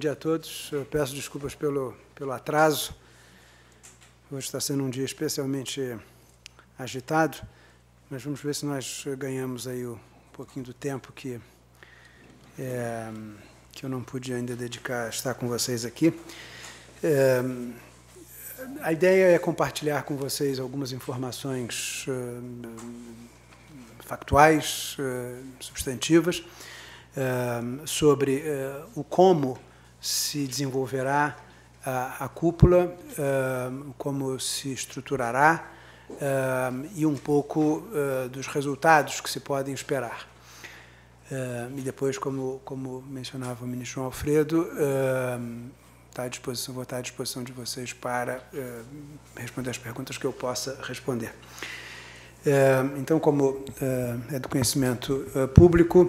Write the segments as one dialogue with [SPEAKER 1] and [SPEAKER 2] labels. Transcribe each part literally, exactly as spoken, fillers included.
[SPEAKER 1] dia a todos. Eu peço desculpas pelo, pelo atraso. Hoje está sendo um dia especialmente agitado, mas vamos ver se nós ganhamos aí um pouquinho do tempo que, é, que eu não pude ainda dedicar a estar com vocês aqui. É, a ideia é compartilhar com vocês algumas informações uh, factuais, uh, substantivas, uh, sobre uh, o como se desenvolverá a, a cúpula, uh, como se estruturará uh, e um pouco uh, dos resultados que se podem esperar. Uh, e depois, como, como mencionava o ministro João Alfredo, uh, tá à disposição, vou estar à disposição de vocês para uh, responder as perguntas que eu possa responder. Uh, então, como uh, é do conhecimento uh, público,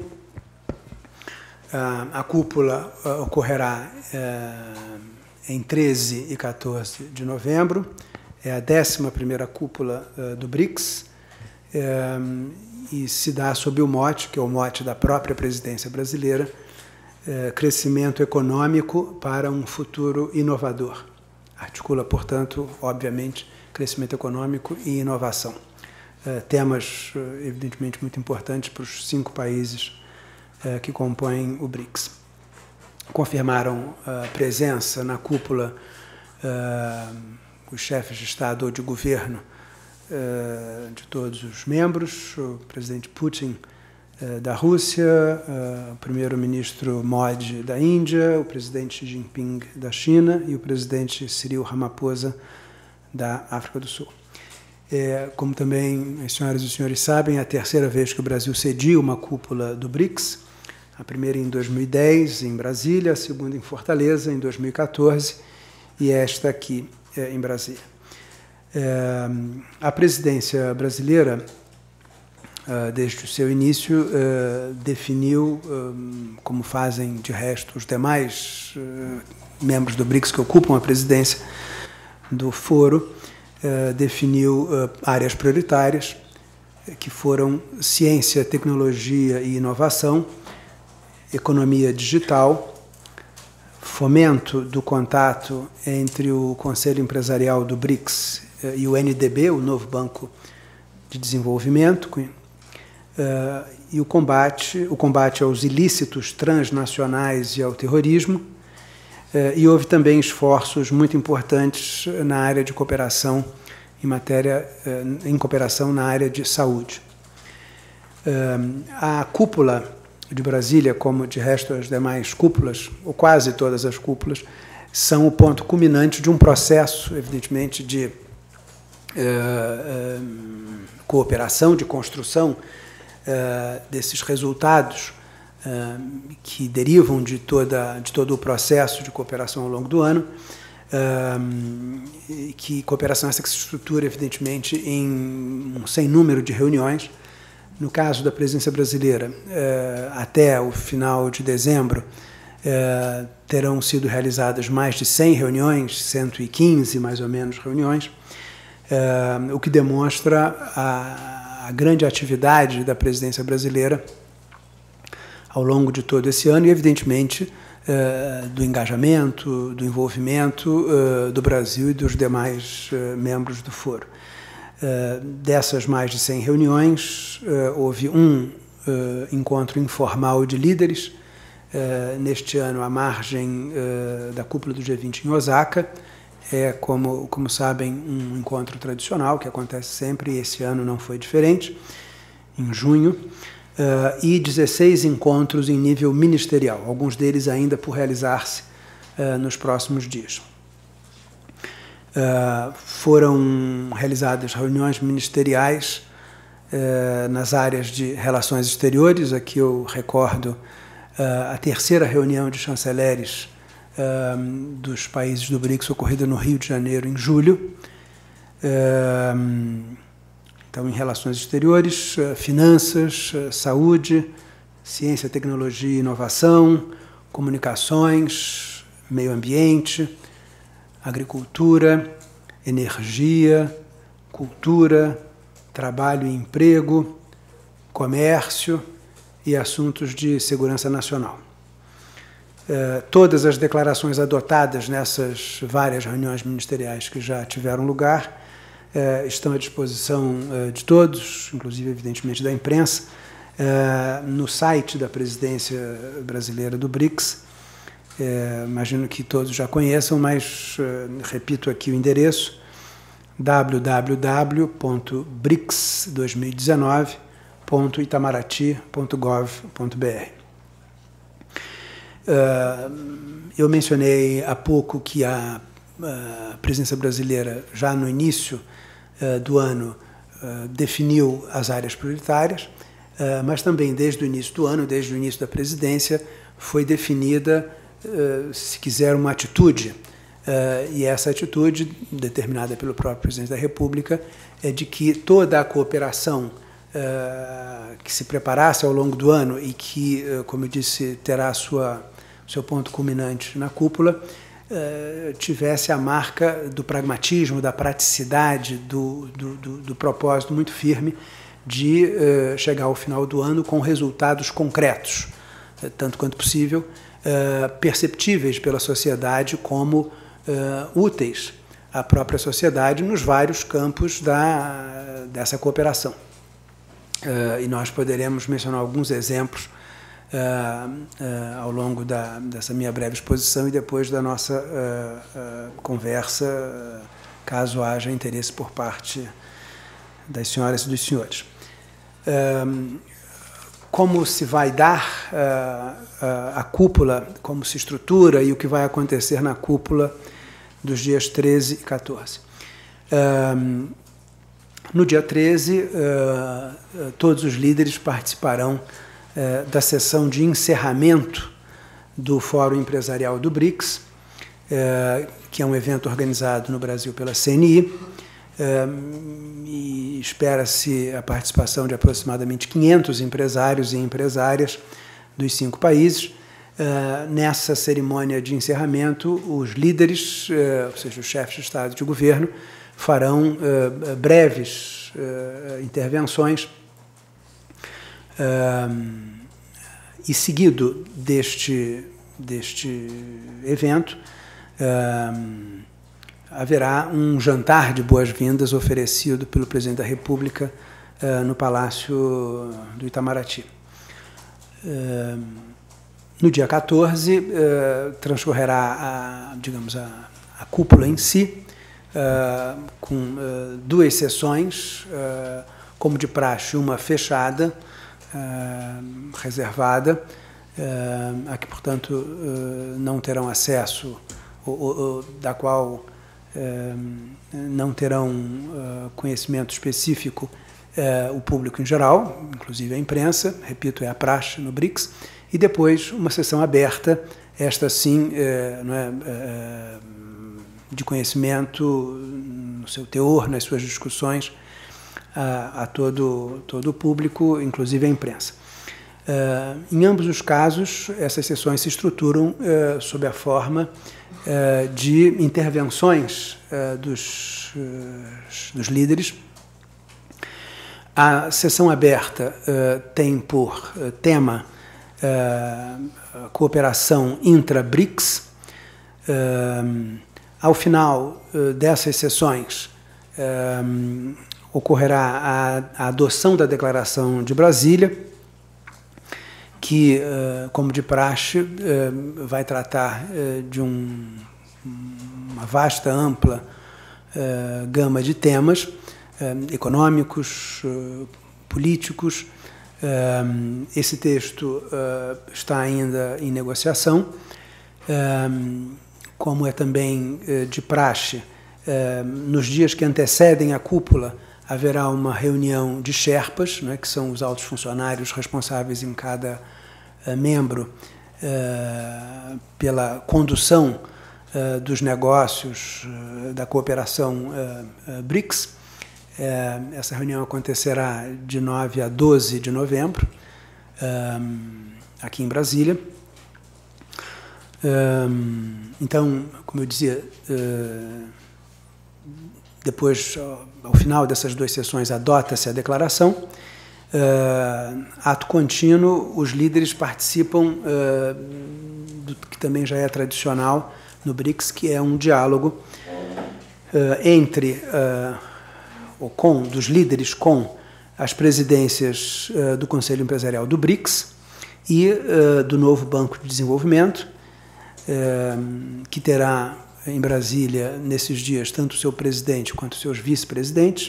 [SPEAKER 1] uh, a cúpula uh, ocorrerá uh, em treze e quatorze de novembro, é a décima primeira cúpula uh, do BRICS, uh, e se dá sob o mote, que é o mote da própria presidência brasileira, uh, crescimento econômico para um futuro inovador. Articula, portanto, obviamente, crescimento econômico e inovação. Uh, temas, uh, evidentemente, muito importantes para os cinco países uh, que compõem o BRICS. Confirmaram a presença na cúpula uh, os chefes de Estado ou de governo uh, de todos os membros, o presidente Putin uh, da Rússia, uh, o primeiro-ministro Modi da Índia, o presidente Xi Jinping da China e o presidente Cyril Ramaphosa da África do Sul. É, como também as senhoras e os senhores sabem, é a terceira vez que o Brasil cedia uma cúpula do BRICS, a primeira em dois mil e dez, em Brasília, a segunda em Fortaleza, em dois mil e quatorze, e esta aqui é, em Brasília. É, a presidência brasileira, é, desde o seu início, é, definiu, é, como fazem de resto os demais é, membros do BRICS que ocupam a presidência do foro, é, definiu é, áreas prioritárias, que foram ciência, tecnologia e inovação, economia digital, fomento do contato entre o Conselho Empresarial do BRICS e o N D B, o novo Banco de Desenvolvimento, e o combate, o combate aos ilícitos transnacionais e ao terrorismo, e houve também esforços muito importantes na área de cooperação em matéria, em cooperação na área de saúde. A cúpula de Brasília, como de resto as demais cúpulas, ou quase todas as cúpulas, são o ponto culminante de um processo, evidentemente, de uh, uh, cooperação, de construção uh, desses resultados uh, que derivam de, toda, de todo o processo de cooperação ao longo do ano, uh, que cooperação essa que se estrutura, evidentemente, em um sem número de reuniões. No caso da presidência brasileira, eh, até o final de dezembro, eh, terão sido realizadas mais de cem reuniões, cento e quinze mais ou menos reuniões, eh, o que demonstra a, a grande atividade da presidência brasileira ao longo de todo esse ano e, evidentemente, eh, do engajamento, do envolvimento eh, do Brasil e dos demais eh, membros do foro. Uh, dessas mais de cem reuniões, uh, houve um uh, encontro informal de líderes, uh, neste ano à margem uh, da cúpula do G vinte em Osaka. É, como, como sabem, um encontro tradicional que acontece sempre, e esse ano não foi diferente, em junho, uh, e dezesseis encontros em nível ministerial, alguns deles ainda por realizar-se uh, nos próximos dias. Uh, foram realizadas reuniões ministeriais uh, nas áreas de relações exteriores. Aqui eu recordo uh, a terceira reunião de chanceleres uh, dos países do BRICS, ocorrida no Rio de Janeiro em julho. Uh, então, em relações exteriores, uh, finanças, uh, saúde, ciência, tecnologia e inovação, comunicações, meio ambiente, agricultura, energia, cultura, trabalho e emprego, comércio e assuntos de segurança nacional. todas as declarações adotadas nessas várias reuniões ministeriais que já tiveram lugar estão à disposição de todos, inclusive, evidentemente, da imprensa, no site da presidência brasileira do BRICS. Imagino que todos já conheçam, mas repito aqui o endereço: w w w ponto brics dois mil e dezenove ponto itamaraty ponto gov ponto b r. Eu mencionei há pouco que a presidência brasileira, já no início do ano, definiu as áreas prioritárias, mas também desde o início do ano, desde o início da presidência, foi definida, se quiser, uma atitude. E essa atitude, determinada pelo próprio presidente da República, é de que toda a cooperação que se preparasse ao longo do ano e que, como eu disse, terá a sua, seu ponto culminante na cúpula, tivesse a marca do pragmatismo, da praticidade, do, do, do, do propósito muito firme de chegar ao final do ano com resultados concretos, tanto quanto possível, perceptíveis pela sociedade como úteis à própria sociedade nos vários campos da, dessa cooperação. E nós poderemos mencionar alguns exemplos Uh, uh, ao longo da, dessa minha breve exposição e depois da nossa uh, uh, conversa, uh, caso haja interesse por parte das senhoras e dos senhores. Uh, como se vai dar uh, uh, a cúpula, como se estrutura e o que vai acontecer na cúpula dos dias treze e quatorze. Uh, no dia treze, uh, todos os líderes participarão da sessão de encerramento do Fórum Empresarial do BRICS, que é um evento organizado no Brasil pela C N I, e espera-se a participação de aproximadamente quinhentos empresários e empresárias dos cinco países. Nessa cerimônia de encerramento, os líderes, ou seja, os chefes de Estado e de governo, farão breves intervenções. Uh, e seguido deste, deste evento, uh, haverá um jantar de boas-vindas oferecido pelo presidente da República uh, no Palácio do Itamaraty. Uh, no dia quatorze, uh, transcorrerá a, digamos, a, a cúpula em si, uh, com uh, duas sessões, uh, como de praxe, uma fechada, Uh, reservada, uh, a que, portanto, uh, não terão acesso, ou, ou, ou, da qual uh, não terão uh, conhecimento específico uh, o público em geral, inclusive a imprensa, repito, é a praxe no BRICS, e depois uma sessão aberta, esta sim, uh, não é, uh, de conhecimento no seu teor, nas suas discussões, a, a todo, todo o público, inclusive a imprensa. Uh, em ambos os casos, essas sessões se estruturam uh, sob a forma uh, de intervenções uh, dos, uh, dos líderes. A sessão aberta uh, tem por uh, tema uh, a cooperação intra-BRICS. Uh, ao final uh, dessas sessões, uh, ocorrerá a, a adoção da Declaração de Brasília, que, como de praxe, vai tratar de um, uma vasta, ampla gama de temas econômicos, políticos. Esse texto está ainda em negociação, como é também de praxe, nos dias que antecedem a cúpula, haverá uma reunião de Sherpas, né, que são os altos funcionários responsáveis em cada uh, membro uh, pela condução uh, dos negócios uh, da cooperação uh, uh, BRICS. Uh, essa reunião acontecerá de nove a doze de novembro, uh, aqui em Brasília. Uh, então, como eu dizia, uh, depois, ao final dessas duas sessões, adota-se a declaração. Uh, ato contínuo, os líderes participam uh, do que também já é tradicional no BRICS, que é um diálogo uh, entre, uh, ou com, dos líderes com as presidências uh, do Conselho Empresarial do BRICS e uh, do novo Banco de Desenvolvimento, uh, que terá em Brasília, nesses dias, tanto o seu presidente quanto os seus vice-presidentes.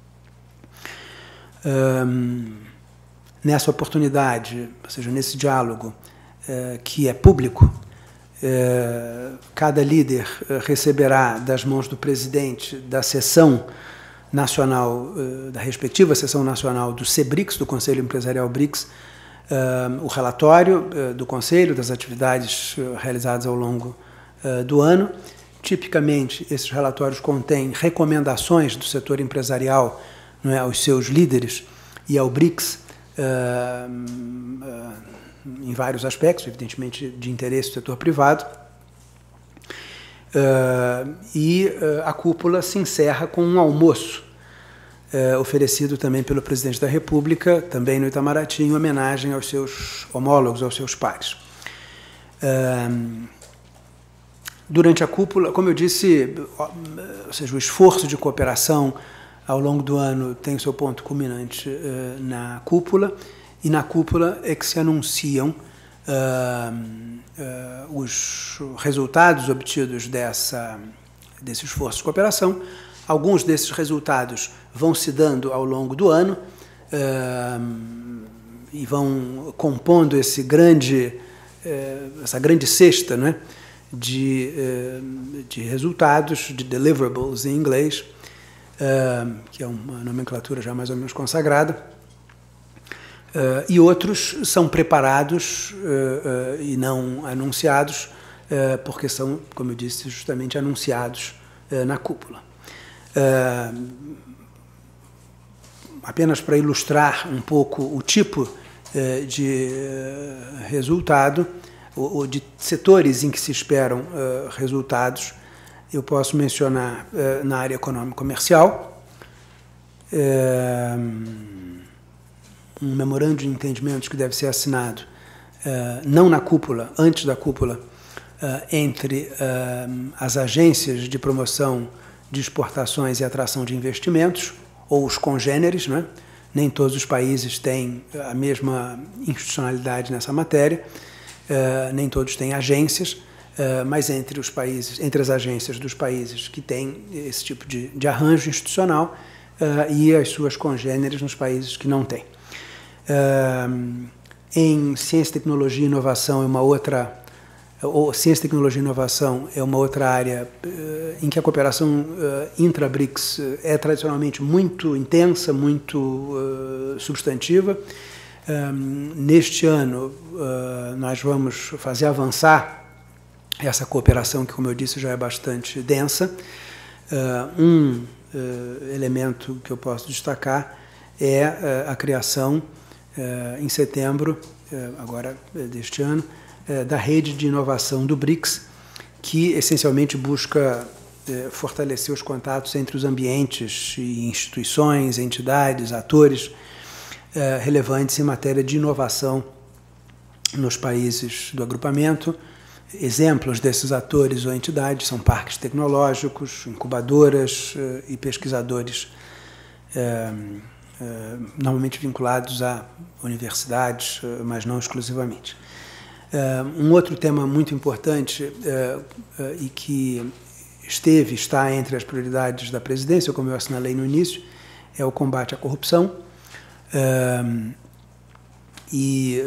[SPEAKER 1] Um, nessa oportunidade, ou seja, nesse diálogo uh, que é público, uh, cada líder uh, receberá das mãos do presidente da sessão nacional, uh, da respectiva sessão nacional do CEBRICS, do Conselho Empresarial BRICS, uh, o relatório uh, do Conselho, das atividades uh, realizadas ao longo uh, do ano. Tipicamente, esses relatórios contêm recomendações do setor empresarial, não é, aos seus líderes e ao BRICS, uh, uh, em vários aspectos, evidentemente de interesse do setor privado. Uh, e uh, a cúpula se encerra com um almoço uh, oferecido também pelo presidente da República, também no Itamaraty, em homenagem aos seus homólogos, aos seus pares. Uh, Durante a cúpula, como eu disse, ou seja, o esforço de cooperação ao longo do ano tem o seu ponto culminante uh, na cúpula, e na cúpula é que se anunciam uh, uh, os resultados obtidos dessa, desse esforço de cooperação. Alguns desses resultados vão se dando ao longo do ano uh, e vão compondo esse grande, uh, essa grande cesta, não é? De, de resultados, de deliverables em inglês, que é uma nomenclatura já mais ou menos consagrada, e outros são preparados e não anunciados, porque são, como eu disse, justamente anunciados na cúpula. Apenas para ilustrar um pouco o tipo de resultado, ou de setores em que se esperam uh, resultados, eu posso mencionar uh, na área econômico-comercial, uh, um memorando de entendimentos que deve ser assinado, uh, não na cúpula, antes da cúpula, uh, entre uh, as agências de promoção de exportações e atração de investimentos, ou os congêneres, não é? Nem todos os países têm a mesma institucionalidade nessa matéria. Uh, nem todos têm agências, uh, mas entre os países, entre as agências dos países que têm esse tipo de, de arranjo institucional uh, e as suas congêneres nos países que não têm. Uh, em ciência, tecnologia e inovação é uma outra, ou ciência, tecnologia e inovação é uma outra área uh, em que a cooperação uh, intra-BRICS é tradicionalmente muito intensa, muito uh, substantiva. Um, neste ano, uh, nós vamos fazer avançar essa cooperação, que, como eu disse, já é bastante densa. Uh, um uh, elemento que eu posso destacar é uh, a criação, uh, em setembro, uh, agora uh, deste ano, uh, da rede de inovação do BRICS, que essencialmente busca uh, fortalecer os contatos entre os ambientes e instituições, entidades, atores, Uh, relevantes em matéria de inovação nos países do agrupamento. Exemplos desses atores ou entidades são parques tecnológicos, incubadoras uh, e pesquisadores, uh, uh, normalmente vinculados a universidades, uh, mas não exclusivamente. Uh, um outro tema muito importante uh, uh, e que esteve, está entre as prioridades da presidência, como eu assinalei no início, é o combate à corrupção. Uh, e,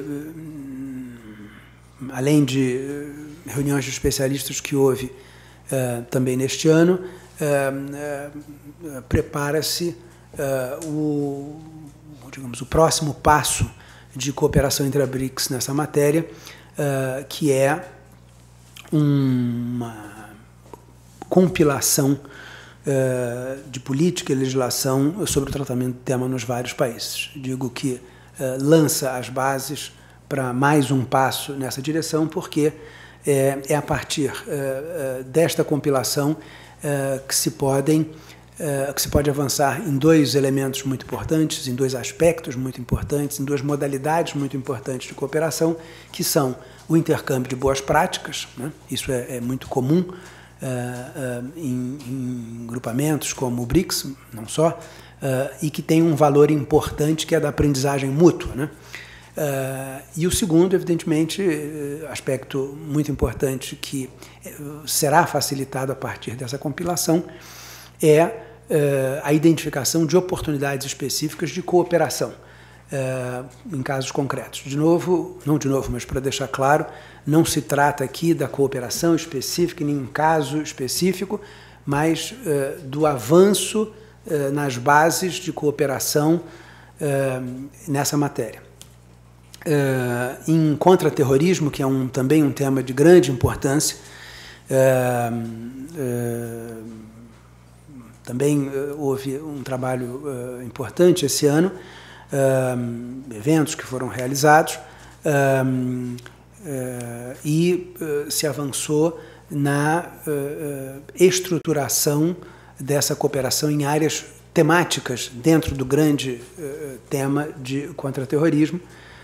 [SPEAKER 1] uh, além de uh, reuniões de especialistas que houve uh, também neste ano, uh, uh, prepara-se uh, o, digamos, o próximo passo de cooperação entre a BRICS nessa matéria, uh, que é uma compilação Uh, de política e legislação sobre o tratamento do tema nos vários países. Digo que uh, lança as bases para mais um passo nessa direção, porque é, é a partir uh, uh, desta compilação uh, que se podem uh, que se pode avançar em dois elementos muito importantes, em dois aspectos muito importantes, em duas modalidades muito importantes de cooperação, que são o intercâmbio de boas práticas, né? Isso é, é muito comum uh, uh, em, em grupamentos como o BRICS, não só, uh, e que tem um valor importante que é da aprendizagem mútua, né? Uh, e o segundo, evidentemente, aspecto muito importante que será facilitado a partir dessa compilação é uh, a identificação de oportunidades específicas de cooperação uh, em casos concretos. De novo, não de novo, mas para deixar claro, não se trata aqui da cooperação específica em nenhum caso específico, mas uh, do avanço uh, nas bases de cooperação uh, nessa matéria. Uh, em contra-terrorismo, que é um, também um tema de grande importância, uh, uh, também uh, houve um trabalho uh, importante esse ano, uh, eventos que foram realizados, uh, uh, e uh, se avançou na uh, uh, estruturação dessa cooperação em áreas temáticas dentro do grande uh, tema de contra-terrorismo,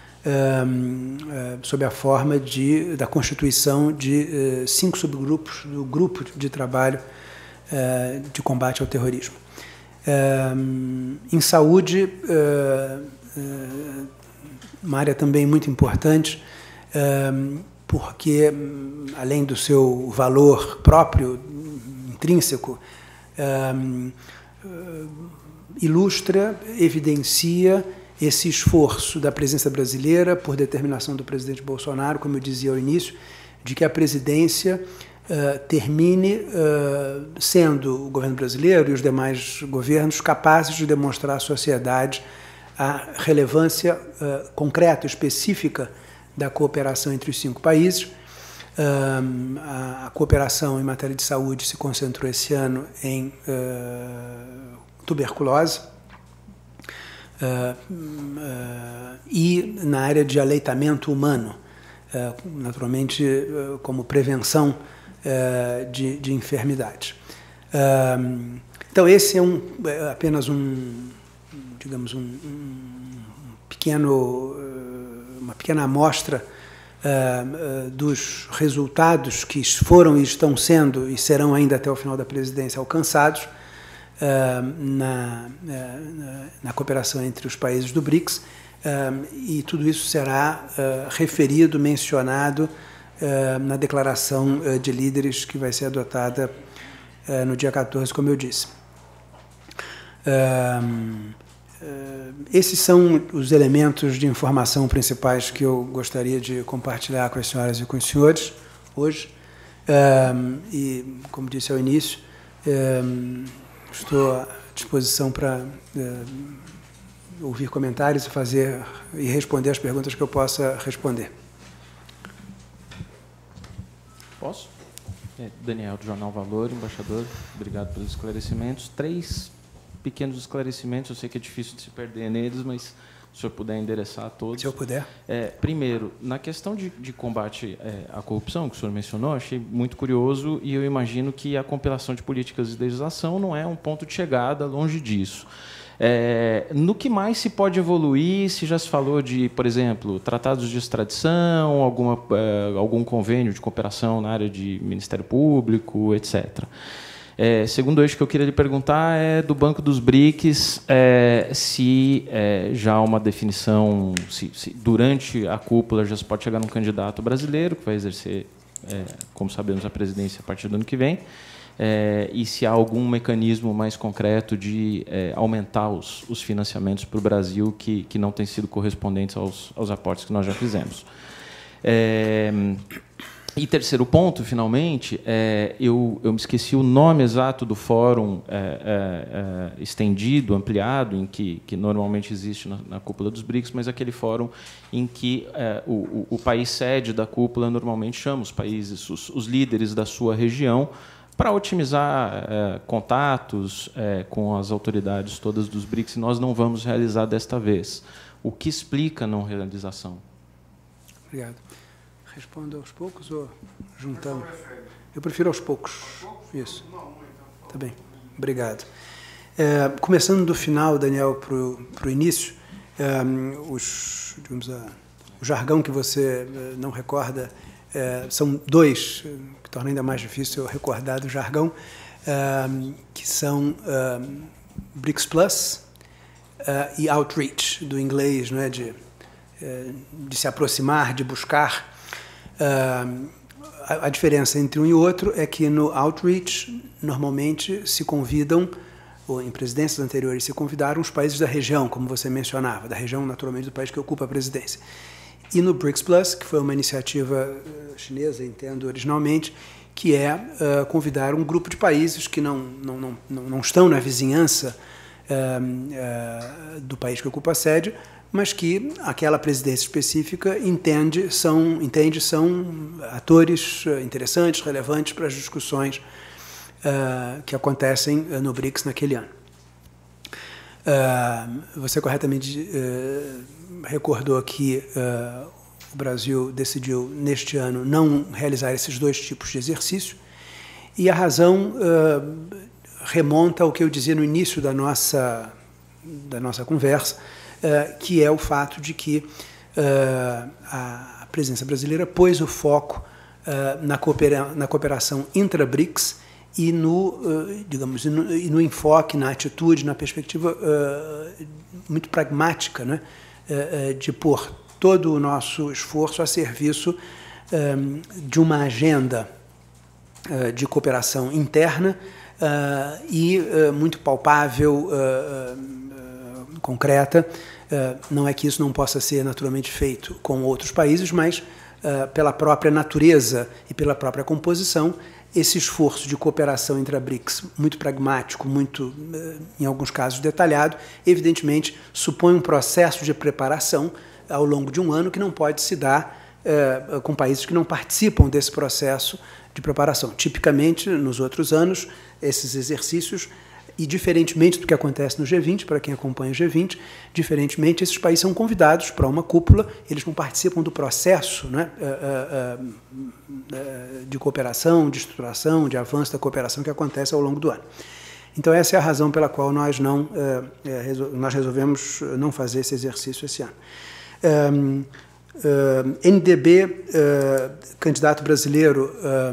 [SPEAKER 1] Um, uh, sob a forma de, da constituição de uh, cinco subgrupos do grupo de trabalho uh, de combate ao terrorismo. Um, em saúde, uh, uh, uma área também muito importante, um, porque, além do seu valor próprio, intrínseco, um, uh, ilustra, evidencia esse esforço da presença brasileira, por determinação do presidente Bolsonaro, como eu dizia ao início, de que a presidência uh, termine uh, sendo o governo brasileiro e os demais governos capazes de demonstrar à sociedade a relevância uh, concreta, específica da cooperação entre os cinco países. Uh, a, a cooperação em matéria de saúde se concentrou esse ano em uh, tuberculose, Uh, uh, e na área de aleitamento humano, uh, naturalmente uh, como prevenção uh, de, de enfermidades. Uh, então esse é um, é apenas um, digamos, um, um pequeno, uh, uma pequena amostra uh, uh, dos resultados que foram e estão sendo e serão ainda até o final da presidência alcançados Uh, na, uh, na cooperação entre os países do BRICS, uh, e tudo isso será uh, referido, mencionado uh, na declaração uh, de líderes que vai ser adotada uh, no dia quatorze, como eu disse. Uh, uh, esses são os elementos de informação principais que eu gostaria de compartilhar com as senhoras e com os senhores hoje. Uh, e, como disse ao início, uh, estou à disposição para uh, ouvir comentários e fazer e responder as perguntas que eu possa responder.
[SPEAKER 2] Posso? É, Daniel, do Jornal Valor, embaixador, obrigado pelos esclarecimentos. Três pequenos esclarecimentos, eu sei que é difícil de se perder neles, mas se o senhor puder endereçar a todos.
[SPEAKER 1] Se eu puder.
[SPEAKER 2] É, primeiro, na questão de, de combate é, à corrupção, que o senhor mencionou, achei muito curioso e eu imagino que a compilação de políticas de legislação não é um ponto de chegada, longe disso. É, no que mais se pode evoluir, se já se falou de, por exemplo, tratados de extradição, alguma, é, algum convênio de cooperação na área de Ministério Público, etcétera. É, segundo eixo que eu queria lhe perguntar é do Banco dos BRICS, é, se é, já há uma definição, se, se durante a cúpula já se pode chegar num candidato brasileiro que vai exercer, é, como sabemos, a presidência a partir do ano que vem, é, e se há algum mecanismo mais concreto de é, aumentar os, os financiamentos para o Brasil que, que não têm sido correspondentes aos, aos aportes que nós já fizemos. É, E terceiro ponto, finalmente, é, eu, eu me esqueci o nome exato do fórum é, é, é, estendido, ampliado, em que, que normalmente existe na, na cúpula dos BRICS, mas aquele fórum em que é, o, o, o país sede da cúpula normalmente chama os países, os, os líderes da sua região, para otimizar é, contatos é, com as autoridades todas dos BRICS, e nós não vamos realizar desta vez. O que explica a não realização?
[SPEAKER 1] Obrigado. Respondo aos poucos ou juntando? Eu prefiro aos poucos. Isso. Tá bem. Obrigado. É, começando do final, Daniel, para o início, é, os, digamos, a, o jargão que você não recorda, é, são dois, que torna ainda mais difícil eu recordar do jargão, é, que são é, BRICS Plus é, e Outreach, do inglês, não é, de, é, de se aproximar, de buscar. É, a, a diferença entre um e outro é que no Outreach, normalmente, se convidam, ou em presidências anteriores se convidaram os países da região, como você mencionava, da região, naturalmente, do país que ocupa a presidência. E no BRICS Plus, que foi uma iniciativa chinesa, entendo originalmente, que é uh, convidar um grupo de países que não, não, não, não estão na vizinhança uh, uh, do país que ocupa a sede, mas que aquela presidência específica entende são, entende são atores interessantes, relevantes para as discussões Uh, que acontecem uh, no BRICS naquele ano. Uh, você corretamente uh, recordou que uh, o Brasil decidiu, neste ano, não realizar esses dois tipos de exercício, e a razão uh, remonta ao que eu dizia no início da nossa, da nossa conversa, uh, que é o fato de que uh, a presidência brasileira pôs o foco uh, na, coopera na cooperação intra-BRICS e no, digamos, e no, e no enfoque, na atitude, na perspectiva uh, muito pragmática, né, uh, de pôr todo o nosso esforço a serviço um, de uma agenda uh, de cooperação interna uh, e uh, muito palpável, uh, uh, concreta. Uh, não é que isso não possa ser naturalmente feito com outros países, mas uh, pela própria natureza e pela própria composição, esse esforço de cooperação entre a BRICS, muito pragmático, muito, em alguns casos, detalhado, evidentemente supõe um processo de preparação ao longo de um ano que não pode se dar eh, com países que não participam desse processo de preparação. Tipicamente, nos outros anos, esses exercícios, e diferentemente do que acontece no G vinte, para quem acompanha o G vinte, diferentemente, esses países são convidados para uma cúpula, eles não participam do processo, né, de cooperação, de estruturação, de avanço da cooperação que acontece ao longo do ano. Então, essa é a razão pela qual nós, não, nós resolvemos não fazer esse exercício esse ano. N D B, candidato brasileiro,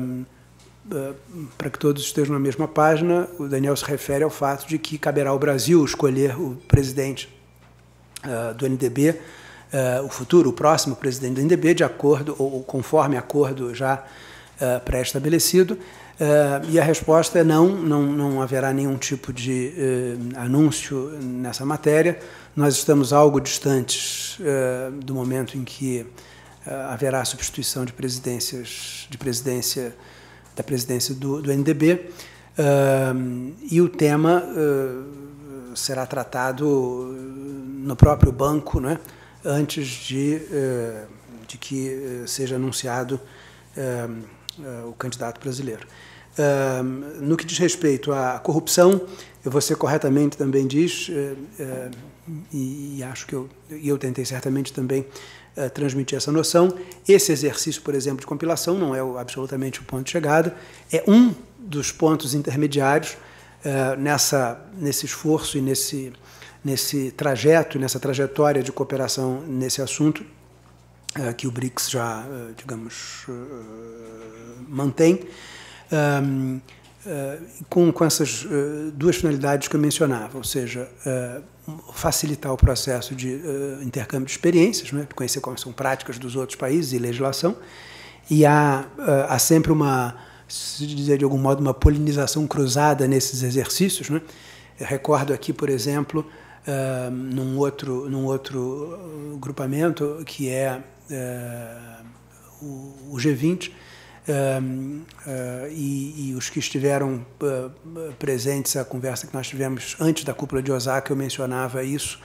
[SPEAKER 1] para que todos estejam na mesma página, o Daniel se refere ao fato de que caberá ao Brasil escolher o presidente uh, do N D B, uh, o futuro, o próximo presidente do N D B, de acordo, ou conforme acordo já uh, pré-estabelecido, uh, e a resposta é não, não, não haverá nenhum tipo de uh, anúncio nessa matéria. Nós estamos algo distantes uh, do momento em que uh, haverá substituição de presidências, de presidência da presidência do, do N D B, uh, e o tema uh, será tratado no próprio banco, né, antes de, uh, de que uh, seja anunciado uh, uh, o candidato brasileiro. Uh, no que diz respeito à corrupção, você corretamente também diz, uh, uh, e, e acho que eu, e eu tentei certamente também Uh, transmitir essa noção. Esse exercício, por exemplo, de compilação não é o, absolutamente o ponto de chegada, é um dos pontos intermediários uh, nessa, nesse esforço e nesse, nesse trajeto, nessa trajetória de cooperação nesse assunto uh, que o BRICS já, uh, digamos, uh, mantém, um, uh, com, com essas uh, duas finalidades que eu mencionava, ou seja, uh, facilitar o processo de uh, intercâmbio de experiências, né, conhecer como são práticas dos outros países e legislação, e há, uh, há sempre uma, se dizer de algum modo, uma polinização cruzada nesses exercícios, né? Eu recordo aqui, por exemplo, uh, num outro, num outro grupamento, que é uh, o, o G vinte, Uh, uh, e, e os que estiveram uh, presentes à conversa que nós tivemos antes da cúpula de Osaka, eu mencionava isso,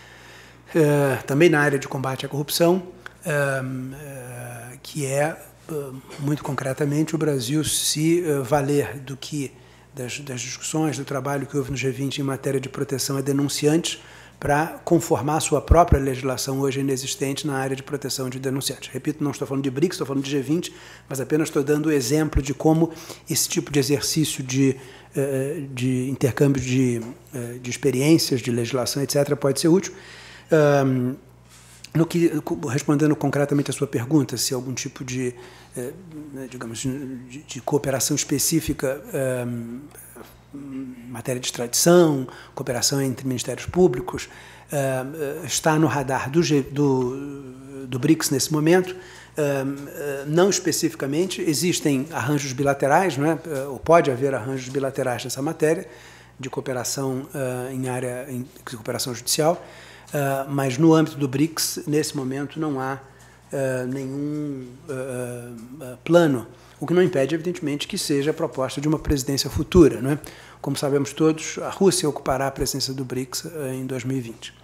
[SPEAKER 1] uh, também na área de combate à corrupção, uh, uh, que é, uh, muito concretamente, o Brasil se uh, valer do que, das, das discussões, do trabalho que houve no G vinte em matéria de proteção a denunciantes, para conformar a sua própria legislação hoje inexistente na área de proteção de denunciantes. Repito, não estou falando de BRICS, estou falando de G vinte, mas apenas estou dando o exemplo de como esse tipo de exercício de de intercâmbio de, de experiências, de legislação, etcétera, pode ser útil. No que, respondendo concretamente à sua pergunta, se algum tipo de, digamos, de, de cooperação específica em matéria de extradição, cooperação entre ministérios públicos, está no radar do, do, do BRICS nesse momento. Não especificamente, existem arranjos bilaterais, não é? Ou pode haver arranjos bilaterais nessa matéria, de cooperação em área de cooperação judicial, mas no âmbito do BRICS, nesse momento, não há nenhum plano, o que não impede, evidentemente, que seja a proposta de uma presidência futura, não é? Como sabemos todos, a Rússia ocupará a presidência do BRICS em dois mil e vinte.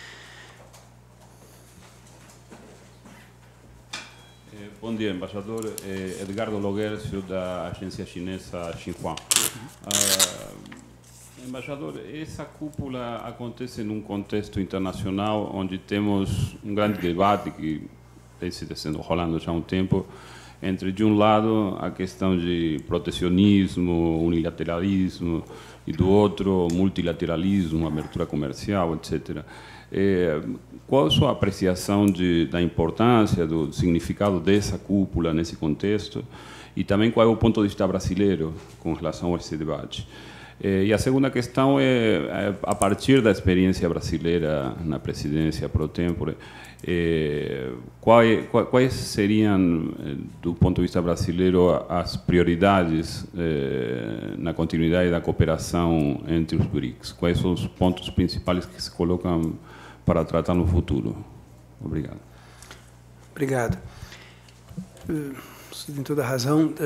[SPEAKER 3] Bom dia, embaixador. É Edgardo Loguercio, da agência chinesa Xinhua. Uh, embaixador, essa cúpula acontece num contexto internacional onde temos um grande debate que tem se desenrolando já há um tempo, entre, de um lado, a questão de protecionismo, unilateralismo, e do outro, multilateralismo, abertura comercial, etcétera. É, qual a sua apreciação de, da importância, do significado dessa cúpula nesse contexto, e também qual é o ponto de vista brasileiro com relação a esse debate? É, e a segunda questão é, é, a partir da experiência brasileira na presidência pro tempore, é, quais, quais seriam, do ponto de vista brasileiro, as prioridades é, na continuidade da cooperação entre os BRICS? Quais são os pontos principais que se colocam para tratar no futuro? Obrigado.
[SPEAKER 1] Obrigado. Você tem toda a razão.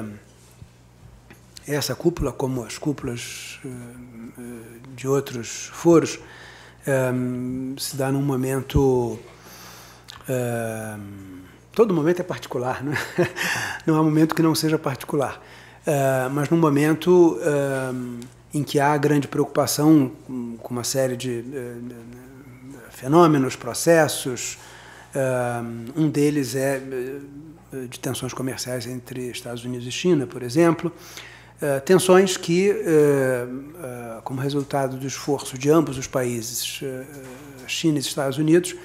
[SPEAKER 1] Essa cúpula, como as cúpulas de outros foros, se dá num momento... Todo momento é particular, não é? Não há momento que não seja particular. Mas num momento em que há grande preocupação com uma série de fenômenos, processos. Um deles é de tensões comerciais entre Estados Unidos e China, por exemplo. Tensões que, como resultado do esforço de ambos os países, China e Estados Unidos,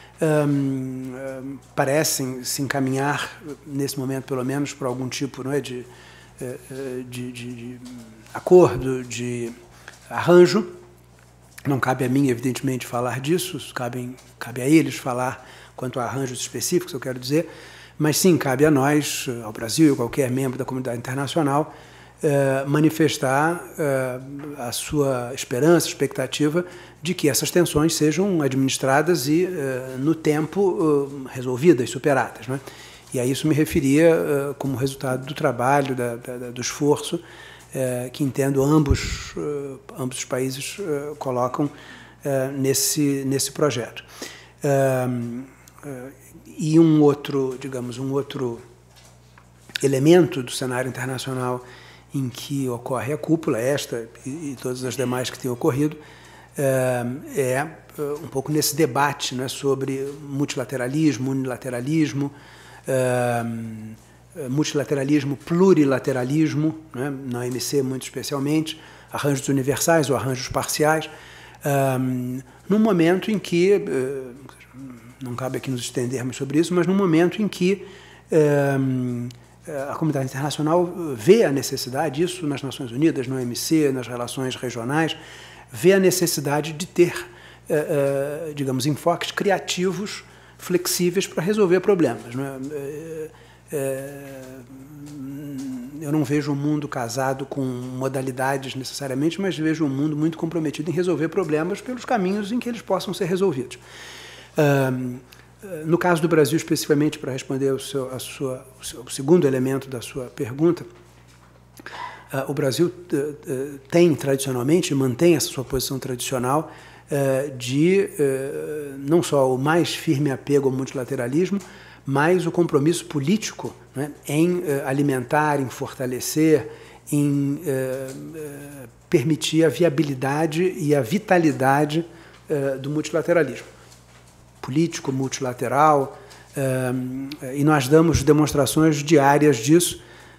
[SPEAKER 1] parecem se encaminhar, nesse momento pelo menos, para algum tipo, não é, de, de, de, de acordo, de arranjo. Não cabe a mim, evidentemente, falar disso, cabe, cabe a eles falar quanto a arranjos específicos, eu quero dizer, mas sim, cabe a nós, ao Brasil e qualquer membro da comunidade internacional, eh, manifestar eh, a sua esperança, expectativa de que essas tensões sejam administradas e, eh, no tempo, eh, resolvidas, superadas, não é? E a isso me referia eh, como resultado do trabalho, da, da, do esforço, É, que entendo ambos, uh, ambos os países uh, colocam uh, nesse, nesse projeto. Uh, uh, e um outro, digamos, um outro elemento do cenário internacional em que ocorre a cúpula, esta e, e todas as demais que têm ocorrido, uh, é uh, um pouco nesse debate, né, sobre multilateralismo, unilateralismo, uh, multilateralismo, plurilateralismo, né, na O M C muito especialmente, arranjos universais ou arranjos parciais, um, num momento em que, uh, não cabe aqui nos estendermos sobre isso, mas num momento em que um, a comunidade internacional vê a necessidade, isso nas Nações Unidas, no O M C, nas relações regionais, vê a necessidade de ter, uh, uh, digamos, enfoques criativos, flexíveis para resolver problemas, né? Uh, eu não vejo um mundo casado com modalidades necessariamente, mas vejo um mundo muito comprometido em resolver problemas pelos caminhos em que eles possam ser resolvidos. No caso do Brasil, especificamente, para responder ao seu, a sua, o seu, o segundo elemento da sua pergunta, o Brasil tem tradicionalmente, mantém essa sua posição tradicional de não só o mais firme apego ao multilateralismo, mas o compromisso político, né, em uh, alimentar, em fortalecer, em uh, uh, permitir a viabilidade e a vitalidade uh, do multilateralismo político, multilateral, uh, e nós damos demonstrações diárias disso,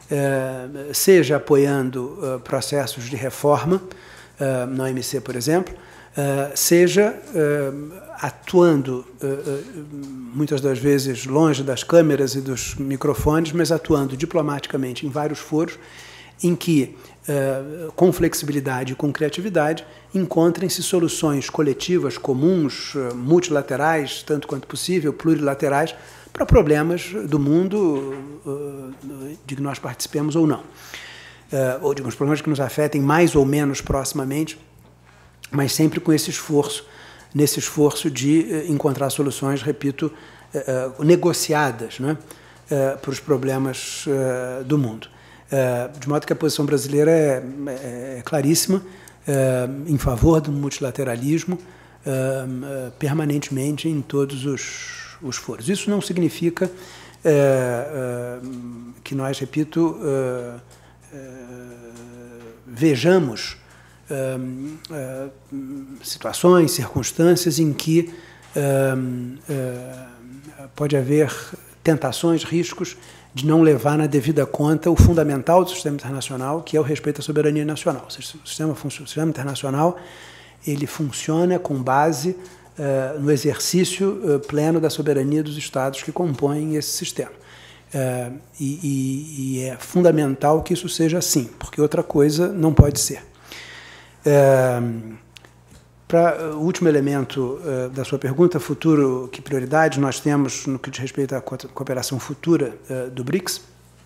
[SPEAKER 1] seja apoiando processos de reforma, na O M C, por exemplo, seja atuando, muitas das vezes, longe das câmeras e dos microfones, mas atuando diplomaticamente em vários foros, em que, com flexibilidade e com criatividade, encontrem-se soluções coletivas, comuns, multilaterais, tanto quanto possível, plurilaterais, para problemas do mundo de que nós participemos ou não. Ou de alguns problemas que nos afetem mais ou menos proximamente, mas sempre com esse esforço, nesse esforço de encontrar soluções, repito, negociadas, né, para os problemas do mundo. De modo que a posição brasileira é, é, é claríssima, é, em favor do multilateralismo, é, é, permanentemente em todos os, os foros. Isso não significa é, é, que nós, repito, é, é, vejamos é, é, situações, circunstâncias em que é, é, pode haver tentações, riscos de não levar na devida conta o fundamental do sistema internacional, que é o respeito à soberania nacional. O sistema, o sistema internacional ele funciona com base uh, no exercício uh, pleno da soberania dos Estados que compõem esse sistema. Uh, e, e, e é fundamental que isso seja assim, porque outra coisa não pode ser. Uh, Para o último elemento uh, da sua pergunta, futuro, que prioridades nós temos no que diz respeito à cooperação futura uh, do BRICS?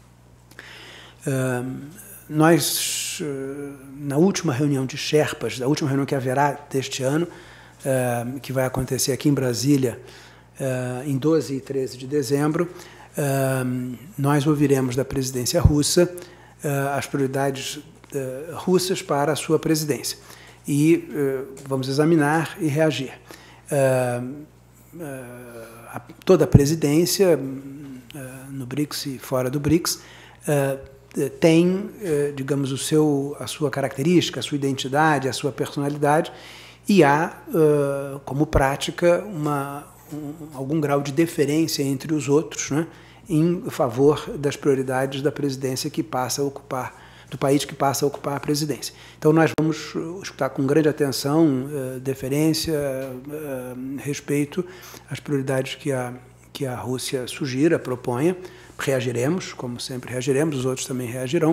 [SPEAKER 1] Uh, nós, uh, na última reunião de Sherpas, da última reunião que haverá deste ano, uh, que vai acontecer aqui em Brasília, uh, em doze e treze de dezembro, uh, nós ouviremos da presidência russa uh, as prioridades uh, russas para a sua presidência. E uh, vamos examinar e reagir. Uh, uh, a, toda a presidência, uh, no BRICS e fora do BRICS, uh, tem, uh, digamos, o seu, a sua característica, a sua identidade, a sua personalidade, e há, uh, como prática, uma, um, algum grau de deferência entre os outros, né, em favor das prioridades da presidência que passa a ocupar do país que passa a ocupar a presidência. Então, nós vamos escutar com grande atenção, uh, deferência, uh, respeito às prioridades que a, que a Rússia sugira, proponha. Reagiremos, como sempre reagiremos, os outros também reagirão.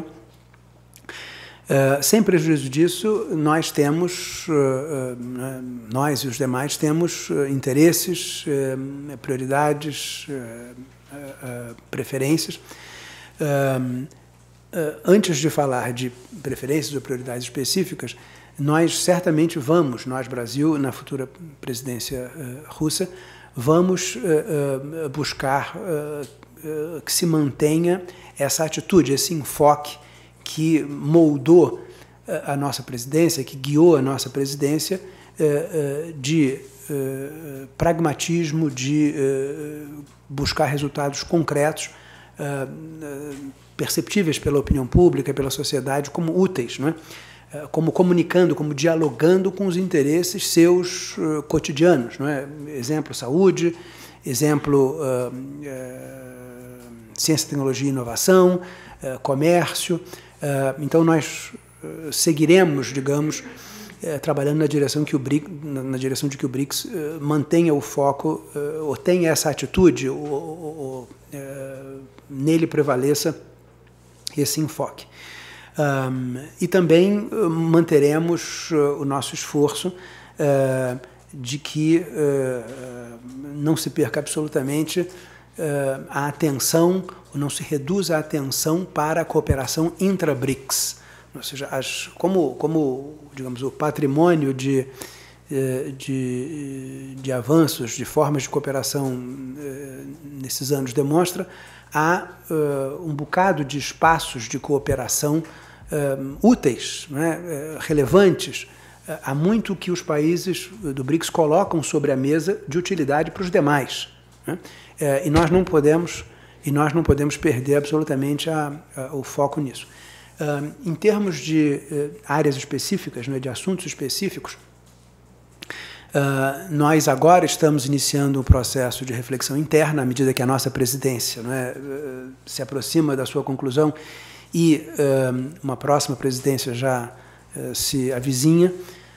[SPEAKER 1] Uh, sem prejuízo disso, nós temos, uh, uh, nós e os demais temos uh, interesses, uh, prioridades, uh, uh, uh, preferências. Uh, Uh, antes de falar de preferências ou prioridades específicas, nós certamente vamos, nós, Brasil, na futura presidência uh, russa, vamos uh, uh, buscar uh, uh, que se mantenha essa atitude, esse enfoque que moldou uh, a nossa presidência, que guiou a nossa presidência, uh, uh, de uh, pragmatismo, de uh, buscar resultados concretos, uh, uh, perceptíveis pela opinião pública, pela sociedade, como úteis, não é? Como comunicando, como dialogando com os interesses seus uh, cotidianos. Não é? Exemplo, saúde, exemplo, uh, uh, ciência, tecnologia e inovação, uh, comércio. Uh, então, nós uh, seguiremos, digamos, uh, trabalhando na direção, que o BRICS, na, na direção de que o BRICS uh, mantenha o foco, uh, ou tenha essa atitude, ou, ou uh, nele prevaleça esse enfoque. Um, e também uh, manteremos uh, o nosso esforço uh, de que uh, não se perca absolutamente uh, a atenção, ou não se reduza a atenção para a cooperação intra-BRICS. Ou seja, as, como, como digamos, o patrimônio de, de, de avanços, de formas de cooperação uh, nesses anos demonstra, há uh, um bocado de espaços de cooperação uh, úteis, né, uh, relevantes. Uh, há muito que os países do BRICS colocam sobre a mesa de utilidade para os demais, né? Uh, e nós não podemos e nós não podemos perder absolutamente a, a, o foco nisso. Uh, em termos de uh, áreas específicas, né, de assuntos específicos, Uh, nós agora estamos iniciando um processo de reflexão interna, à medida que a nossa presidência, não é, uh, se aproxima da sua conclusão, e uma próxima presidência já se avizinha,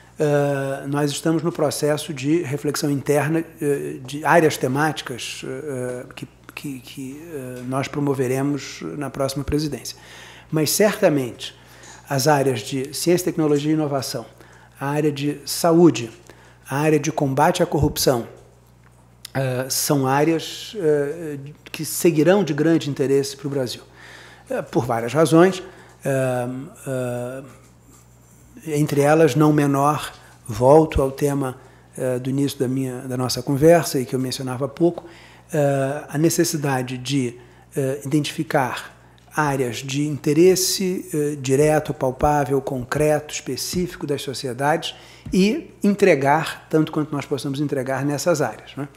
[SPEAKER 1] nós estamos no processo de reflexão interna de áreas temáticas que, que, que nós promoveremos na próxima presidência. Mas, certamente, as áreas de ciência, tecnologia e inovação, a área de saúde, a área de combate à corrupção, uh, são áreas uh, que seguirão de grande interesse para o Brasil, uh, por várias razões, uh, uh, entre elas, não menor, volto ao tema uh, do início da, minha, da nossa conversa, e que eu mencionava há pouco, uh, a necessidade de uh, identificar áreas de interesse eh, direto, palpável, concreto, específico das sociedades e entregar, tanto quanto nós possamos entregar nessas áreas, né?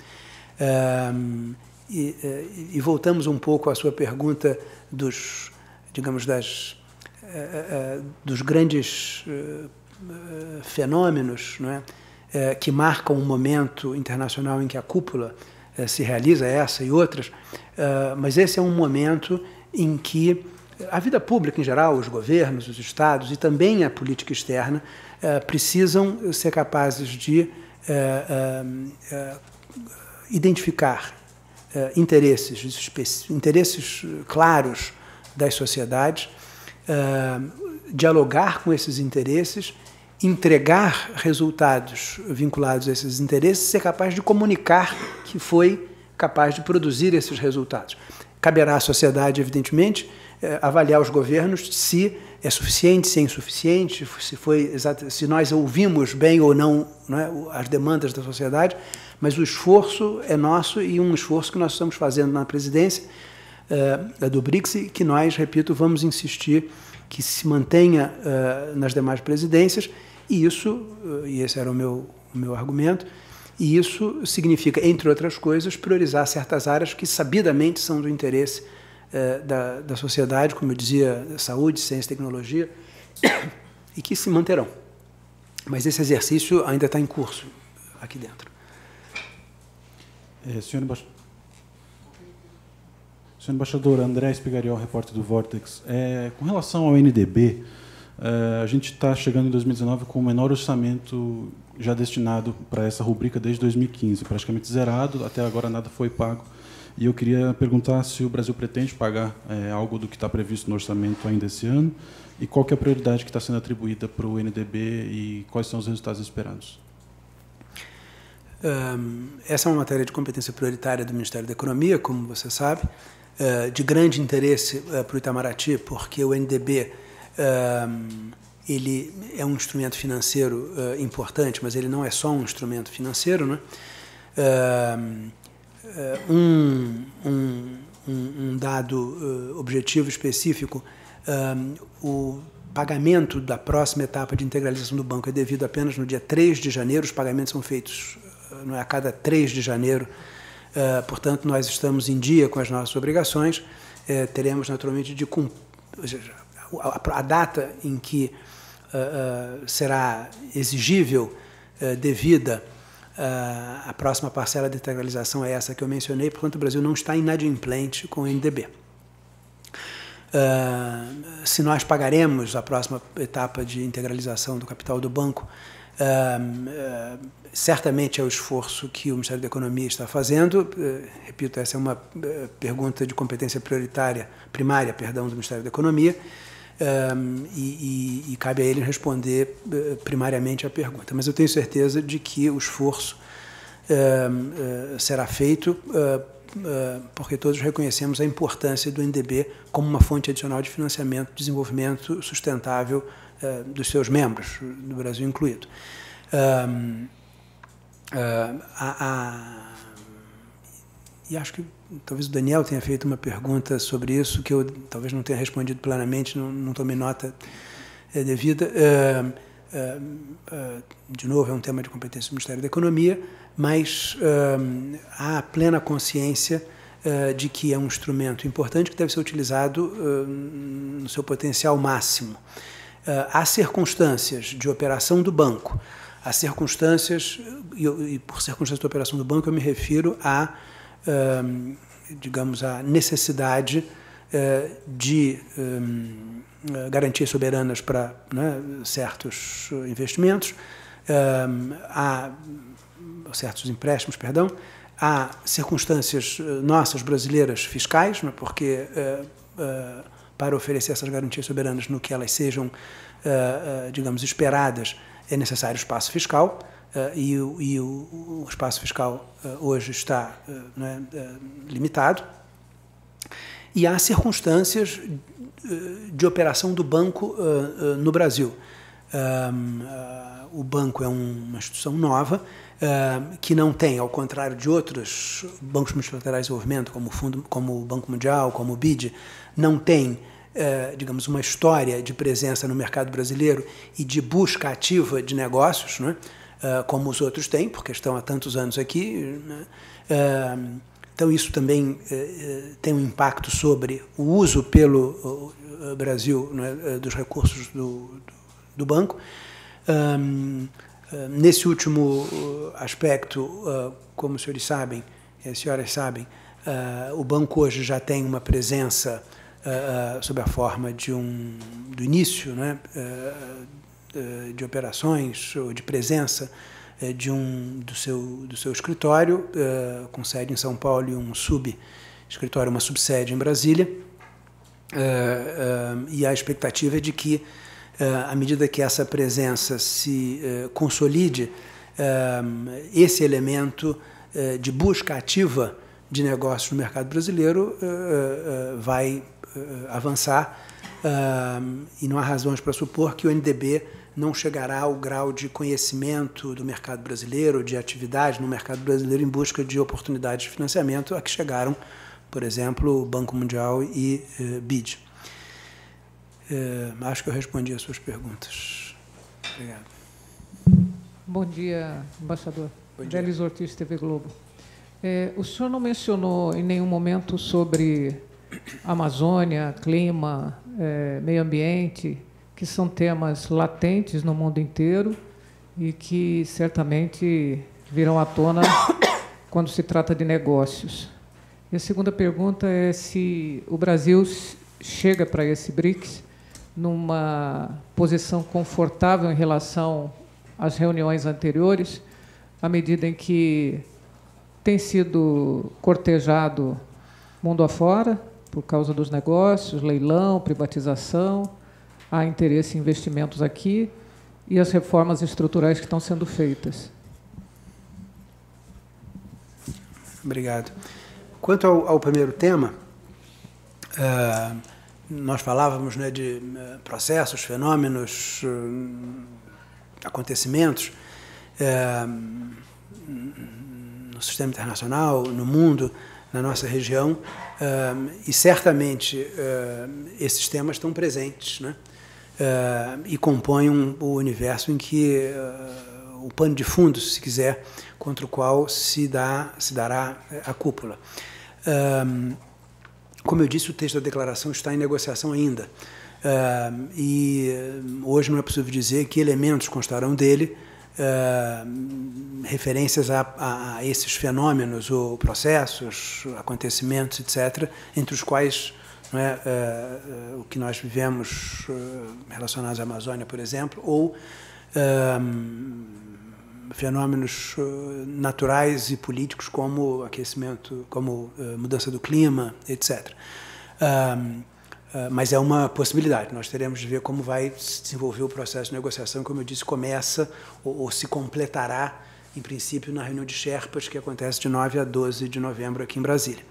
[SPEAKER 1] Um, e, e voltamos um pouco à sua pergunta dos, digamos, das, uh, uh, dos grandes uh, uh, fenômenos, não é? uh, que marcam um momento internacional em que a cúpula uh, se realiza, essa e outras, uh, mas esse é um momento em que a vida pública em geral, os governos, os estados e também a política externa eh, precisam ser capazes de eh, eh, identificar eh, interesses, interesses claros das sociedades, eh, dialogar com esses interesses, entregar resultados vinculados a esses interesses, ser capaz de comunicar que foi capaz de produzir esses resultados. Caberá à sociedade, evidentemente, avaliar os governos se é suficiente, se é insuficiente, se, foi exato, se nós ouvimos bem ou não, não é, as demandas da sociedade, mas o esforço é nosso e um esforço que nós estamos fazendo na presidência uh, do BRICS e que nós, repito, vamos insistir que se mantenha uh, nas demais presidências, e isso, uh, e esse era o meu, o meu argumento, e isso significa, entre outras coisas, priorizar certas áreas que sabidamente são do interesse eh, da, da sociedade, como eu dizia, saúde, ciência e tecnologia, e que se manterão. Mas esse exercício ainda está em curso aqui dentro.
[SPEAKER 4] É, senhor, emba... senhor embaixador, André Espigariol, repórter do Vortex. É, com relação ao N D B, é, a gente está chegando em dois mil e dezenove com o menor orçamento já destinado para essa rubrica desde dois mil e quinze, praticamente zerado, até agora nada foi pago. E eu queria perguntar se o Brasil pretende pagar é, algo do que está previsto no orçamento ainda esse ano, e qual que é a prioridade que está sendo atribuída para o N D B e quais são os resultados esperados.
[SPEAKER 1] Um, essa é uma matéria de competência prioritária do Ministério da Economia, como você sabe, uh, de grande interesse uh, para o Itamaraty, porque o N D B um, ele é um instrumento financeiro uh, importante, mas ele não é só um instrumento financeiro, né? Uh, uh, um, um, um dado uh, objetivo específico, uh, o pagamento da próxima etapa de integralização do banco é devido apenas no dia três de janeiro, os pagamentos são feitos uh, não é, a cada três de janeiro, uh, portanto, nós estamos em dia com as nossas obrigações, uh, teremos naturalmente de cumprir, a, a data em que Uh, uh, será exigível, uh, devida uh, a próxima parcela de integralização é essa que eu mencionei, portanto o Brasil não está inadimplente com o N D B. Uh, se nós pagaremos a próxima etapa de integralização do capital do banco, uh, uh, certamente é o esforço que o Ministério da Economia está fazendo. Uh, repito, essa é uma uh, pergunta de competência prioritária, primária, perdão, do Ministério da Economia. Um, e, e, e cabe a ele responder uh, primariamente a pergunta. Mas eu tenho certeza de que o esforço uh, uh, será feito, uh, uh, porque todos reconhecemos a importância do N D B como uma fonte adicional de financiamento e desenvolvimento sustentável uh, dos seus membros, do Brasil incluído. Um, uh, a, a, e acho que talvez o Daniel tenha feito uma pergunta sobre isso, que eu talvez não tenha respondido plenamente, não, não tomei nota é, devida. É, é, é, de novo, é um tema de competência do Ministério da Economia, mas é, há plena consciência é, de que é um instrumento importante que deve ser utilizado é, no seu potencial máximo. É, há circunstâncias de operação do banco, há circunstâncias, e, e por circunstâncias de operação do banco eu me refiro a Um, digamos, a necessidade de garantias soberanas para, né, certos investimentos, há certos empréstimos, perdão, há circunstâncias nossas brasileiras fiscais, né, porque para oferecer essas garantias soberanas no que elas sejam, digamos, esperadas, é necessário espaço fiscal, e, o, e o, o espaço fiscal hoje está, né, limitado. E há circunstâncias de operação do banco no Brasil. O banco é uma instituição nova, que não tem, ao contrário de outros bancos multilaterais de desenvolvimento, como o, Fundo, como o Banco Mundial, como o B I D, não tem, digamos, uma história de presença no mercado brasileiro e de busca ativa de negócios, né, como os outros têm, porque estão há tantos anos aqui, né. Então, isso também eh, tem um impacto sobre o uso pelo o, o Brasil, né, dos recursos do, do, do banco. Um, uh, nesse último aspecto, uh, como os senhores sabem, e as senhoras sabem, uh, o banco hoje já tem uma presença uh, uh, sob a forma de um, do início, né, uh, uh, de operações ou de presença de um, do, seu, do seu escritório, uh, com sede em São Paulo e um sub-escritório, uma subsede em Brasília, uh, uh, e a expectativa é de que, uh, à medida que essa presença se uh, consolide, uh, esse elemento uh, de busca ativa de negócios no mercado brasileiro uh, uh, vai uh, avançar, uh, e não há razões para supor que o N D B não chegará ao grau de conhecimento do mercado brasileiro, de atividade no mercado brasileiro em busca de oportunidades de financiamento a que chegaram, por exemplo, o Banco Mundial e uh, B I D. Uh, acho que eu respondi às suas perguntas. Obrigado.
[SPEAKER 5] Bom dia, embaixador.
[SPEAKER 1] Bom dia.
[SPEAKER 5] Delis Ortiz, T V Globo. É, o senhor não mencionou em nenhum momento sobre Amazônia, clima, é, meio ambiente, que são temas latentes no mundo inteiro e que certamente virão à tona quando se trata de negócios. E a segunda pergunta é se o Brasil chega para esse BRICS numa posição confortável em relação às reuniões anteriores, à medida em que tem sido cortejado mundo afora por causa dos negócios, leilão, privatização, há interesse em investimentos aqui e as reformas estruturais que estão sendo feitas.
[SPEAKER 1] Obrigado. Quanto ao, ao primeiro tema, uh, nós falávamos, né, de uh, processos, fenômenos, uh, acontecimentos uh, no sistema internacional, no mundo, na nossa região, uh, e certamente uh, esses temas estão presentes, né? Uh, e compõem um, o universo em que uh, o pano de fundo, se quiser, contra o qual se, dá, se dará a cúpula. Uh, como eu disse, o texto da declaração está em negociação ainda, uh, e hoje não é possível dizer que elementos constarão dele, uh, referências a, a, a esses fenômenos ou processos, acontecimentos, etcétera, entre os quais, não é, uh, uh, o que nós vivemos uh, relacionados à Amazônia, por exemplo, ou uh, fenômenos uh, naturais e políticos como aquecimento, como uh, mudança do clima, etcétera. Uh, uh, mas é uma possibilidade. Nós teremos de ver como vai se desenvolver o processo de negociação. Como eu disse, começa ou, ou se completará, em princípio, na reunião de Sherpas, que acontece de nove a doze de novembro aqui em Brasília.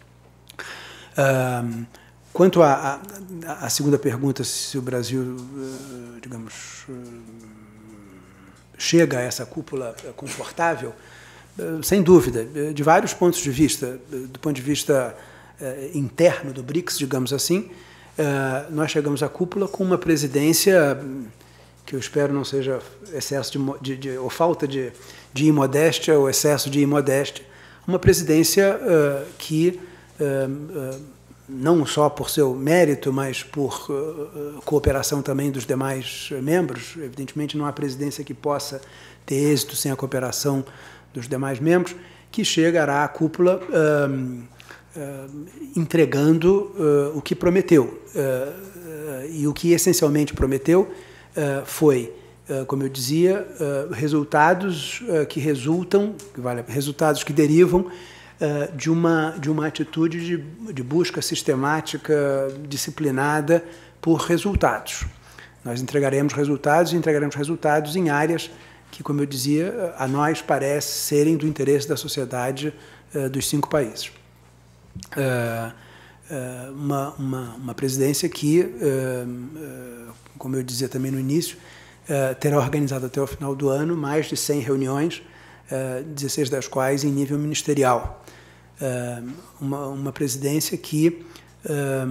[SPEAKER 1] Uh, Quanto à, à, à segunda pergunta, se o Brasil, digamos, chega a essa cúpula confortável, sem dúvida, de vários pontos de vista. Do ponto de vista interno do BRICS, digamos assim, nós chegamos à cúpula com uma presidência que eu espero não seja excesso de, de, de ou falta de, de imodéstia ou excesso de imodéstia, uma presidência que não só por seu mérito, mas por uh, cooperação também dos demais membros. Evidentemente, não há presidência que possa ter êxito sem a cooperação dos demais membros, que chegará à cúpula um, entregando o que prometeu. E o que essencialmente prometeu foi, como eu dizia, resultados que resultam, resultados que derivam de uma, de uma atitude de, de busca sistemática, disciplinada por resultados. Nós entregaremos resultados e entregaremos resultados em áreas que, como eu dizia, a nós parece serem do interesse da sociedade uh, dos cinco países. Uh, uh, uma, uma, uma presidência que, uh, uh, como eu dizia também no início, uh, terá organizado até o final do ano mais de cem reuniões, uh, dezesseis das quais em nível ministerial. Uh, uma, uma presidência que uh,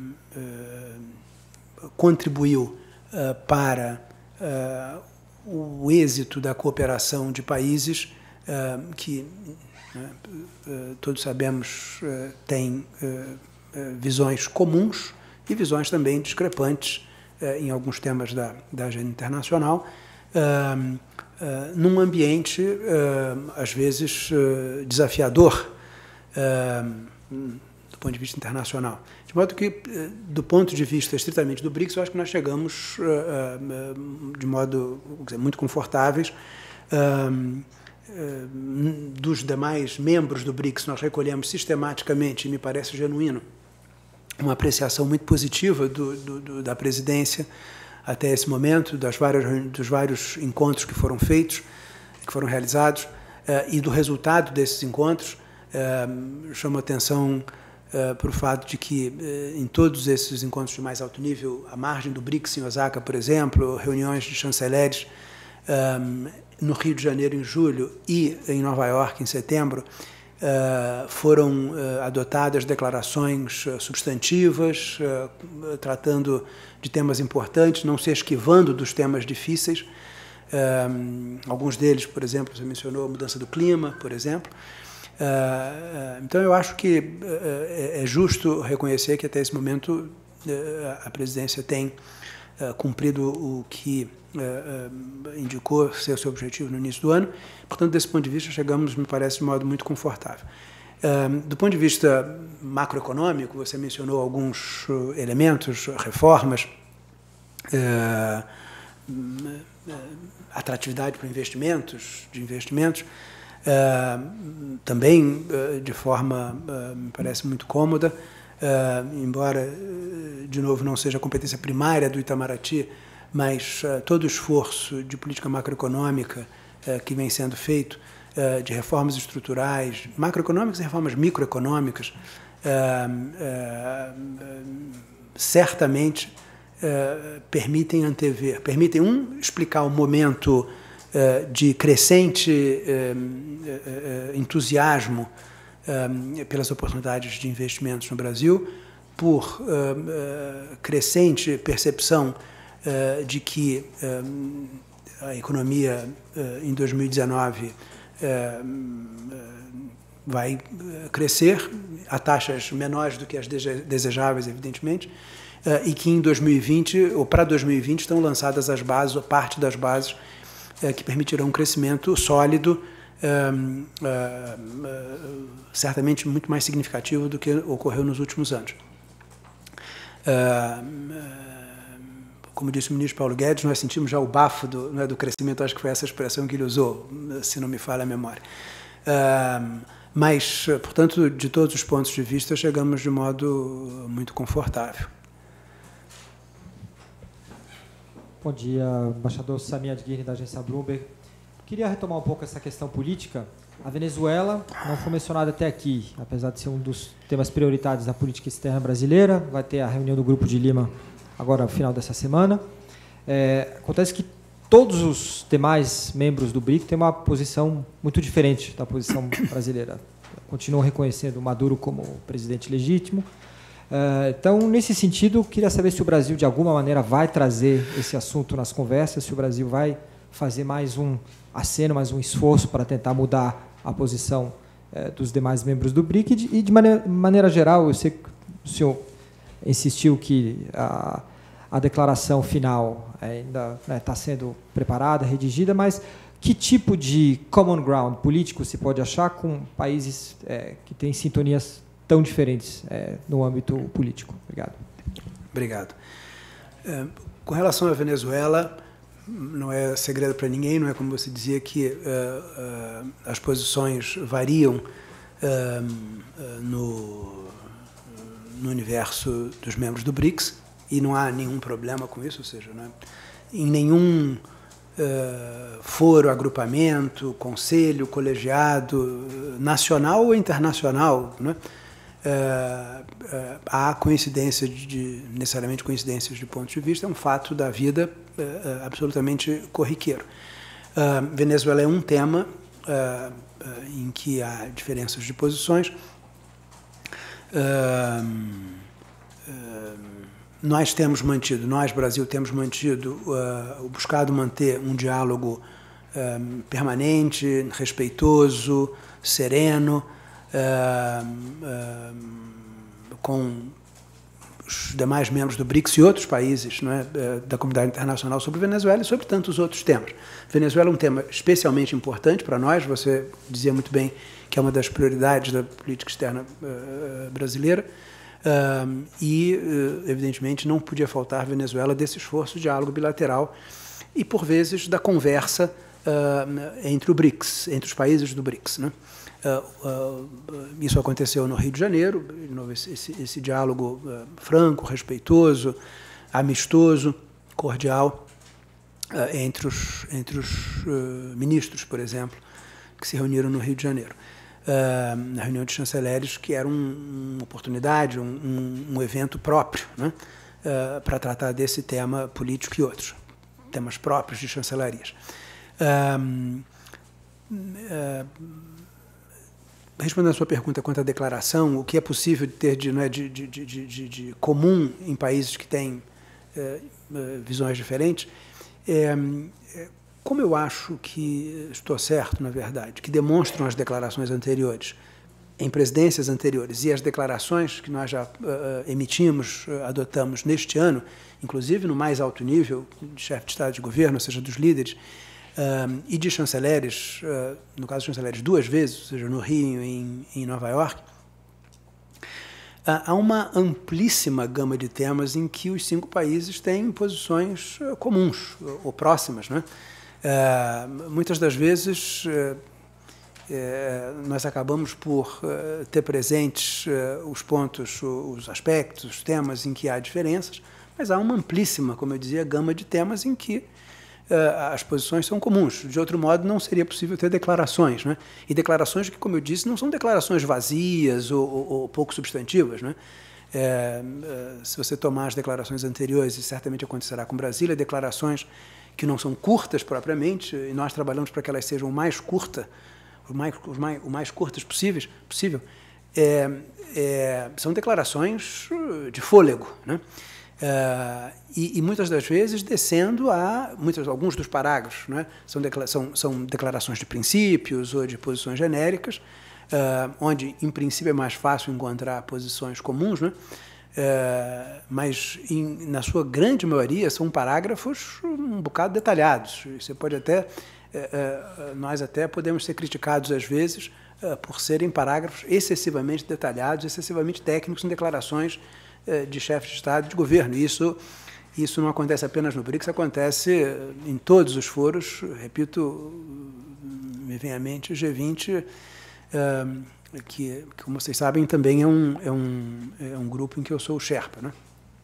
[SPEAKER 1] uh, contribuiu uh, para uh, o êxito da cooperação de países uh, que, né, uh, todos sabemos, uh, têm uh, uh, visões comuns e visões também discrepantes uh, em alguns temas da, da agenda internacional, uh, uh, num ambiente, uh, às vezes, uh, desafiador, uh, do ponto de vista internacional. De modo que, do ponto de vista estritamente do BRICS, eu acho que nós chegamos uh, uh, de modo dizer, muito confortáveis. Uh, uh, dos demais membros do BRICS, nós recolhemos sistematicamente, e me parece genuíno, uma apreciação muito positiva do, do, do, da presidência até esse momento, das várias, dos vários encontros que foram feitos, que foram realizados, uh, e do resultado desses encontros. Uh, chamo a atenção uh, para o fato de que, uh, em todos esses encontros de mais alto nível, à margem do BRICS em Osaka, por exemplo, reuniões de chanceleres um, no Rio de Janeiro em julho e em Nova York em setembro, uh, foram uh, adotadas declarações uh, substantivas, uh, tratando de temas importantes, não se esquivando dos temas difíceis. Uh, alguns deles, por exemplo, você mencionou a mudança do clima, por exemplo. Uh, então, eu acho que uh, é justo reconhecer que, até esse momento, uh, a presidência tem uh, cumprido o que uh, uh, indicou ser o seu objetivo no início do ano. Portanto, desse ponto de vista, chegamos, me parece, de modo muito confortável. Uh, do ponto de vista macroeconômico, você mencionou alguns uh, elementos, reformas, uh, uh, atratividade para investimentos, de investimentos, Uh, também uh, de forma, uh, me parece, muito cômoda, uh, embora, uh, de novo, não seja a competência primária do Itamaraty, mas uh, todo o esforço de política macroeconômica uh, que vem sendo feito, uh, de reformas estruturais, macroeconômicas e reformas microeconômicas, uh, uh, certamente uh, permitem antever, permitem, um, explicar o momento de crescente entusiasmo pelas oportunidades de investimentos no Brasil, por crescente percepção de que a economia em dois mil e dezenove vai crescer a taxas menores do que as desejáveis, evidentemente, e que em dois mil e vinte, ou para dois mil e vinte, estão lançadas as bases, ou parte das bases, que permitirão um crescimento sólido, um, uh, certamente muito mais significativo do que ocorreu nos últimos anos. Uh, uh, como disse o ministro Paulo Guedes, nós sentimos já o bafo do, não é, do crescimento, acho que foi essa expressão que ele usou, se não me falha a memória. Uh, mas, portanto, de todos os pontos de vista, chegamos de modo muito confortável.
[SPEAKER 6] Bom dia, embaixador Samir Adguirre, da agência Bloomberg. Queria retomar um pouco essa questão política. A Venezuela não foi mencionada até aqui, apesar de ser um dos temas prioritários da política externa brasileira. Vai ter a reunião do Grupo de Lima agora no final dessa semana. É, acontece que todos os demais membros do BRIC têm uma posição muito diferente da posição brasileira. Continuam reconhecendo o Maduro como presidente legítimo. Então, nesse sentido, queria saber se o Brasil, de alguma maneira, vai trazer esse assunto nas conversas, se o Brasil vai fazer mais um aceno, mais um esforço para tentar mudar a posição eh, dos demais membros do BRIC. E, de, de maneira, maneira geral, eu sei que o senhor insistiu que a, a declaração final ainda está, né, sendo preparada, redigida, mas que tipo de common ground político se pode achar com países eh, que têm sintonias tão diferentes é, no âmbito político? Obrigado.
[SPEAKER 1] Obrigado. É, com relação à Venezuela, não é segredo para ninguém, não é como você dizia, que uh, uh, as posições variam uh, uh, no, no universo dos membros do BRICS, e não há nenhum problema com isso, ou seja, não é, em nenhum uh, foro, agrupamento, conselho, colegiado, nacional ou internacional, não é? Uh, uh, há coincidência de, de, necessariamente coincidências de ponto de vista, é um fato da vida uh, uh, absolutamente corriqueiro. Uh, Venezuela é um tema uh, uh, em que há diferenças de posições. Uh, uh, nós temos mantido, nós, Brasil, temos mantido, uh, buscado manter um diálogo uh, permanente, respeitoso, sereno, Uh, uh, com os demais membros do BRICS e outros países, não é, uh, da comunidade internacional sobre Venezuela e sobre tantos outros temas. Venezuela é um tema especialmente importante para nós, você dizia muito bem que é uma das prioridades da política externa uh, brasileira, uh, e, uh, evidentemente, não podia faltar Venezuela desse esforço de diálogo bilateral e, por vezes, da conversa uh, entre o BRICS, entre os países do BRICS, né? Uh, uh, isso aconteceu no Rio de Janeiro, esse, esse, esse diálogo uh, franco, respeitoso, amistoso, cordial, uh, entre os, entre os uh, ministros, por exemplo, que se reuniram no Rio de Janeiro, uh, na reunião de chanceleres, que era um, uma oportunidade, um, um, um evento próprio, né, uh, para tratar desse tema político e outros, temas próprios de chancelarias. Uh, uh, Respondendo à sua pergunta quanto à declaração, o que é possível de ter de, né, de, de, de, de, de comum em países que têm é, visões diferentes, é, é, como eu acho que estou certo, na verdade, que demonstram as declarações anteriores, em presidências anteriores, e as declarações que nós já uh, emitimos, uh, adotamos neste ano, inclusive no mais alto nível, de chefe de Estado e de governo, ou seja, dos líderes, Uh, e de chanceleres, uh, no caso de chanceleres duas vezes, ou seja, no Rio e em, em Nova York, uh, há uma amplíssima gama de temas em que os cinco países têm posições uh, comuns ou, ou próximas, né? Uh, muitas das vezes uh, uh, nós acabamos por uh, ter presentes uh, os pontos, os aspectos, os temas em que há diferenças, mas há uma amplíssima, como eu dizia, gama de temas em que Uh, as posições são comuns. De outro modo, não seria possível ter declarações, né? E declarações que, como eu disse, não são declarações vazias ou, ou, ou pouco substantivas, né? É, uh, se você tomar as declarações anteriores, e certamente acontecerá com Brasília, declarações que não são curtas propriamente, e nós trabalhamos para que elas sejam o mais curta, o mais, os mais, o mais curtas possíveis, possível, é, é, são declarações de fôlego, né? Uh, e, e muitas das vezes descendo a muitos, alguns dos parágrafos, né, são, declara são, são declarações de princípios ou de posições genéricas, uh, onde em princípio é mais fácil encontrar posições comuns, né, uh, mas em, na sua grande maioria são parágrafos um bocado detalhados. Você pode até, uh, uh, nós até podemos ser criticados às vezes uh, por serem parágrafos excessivamente detalhados, excessivamente técnicos em declarações de chefe de Estado e de governo. Isso, isso não acontece apenas no BRICS, acontece em todos os foros. Repito, me vem à mente o G vinte, que, como vocês sabem, também é um, é um, é um grupo em que eu sou o Sherpa, né?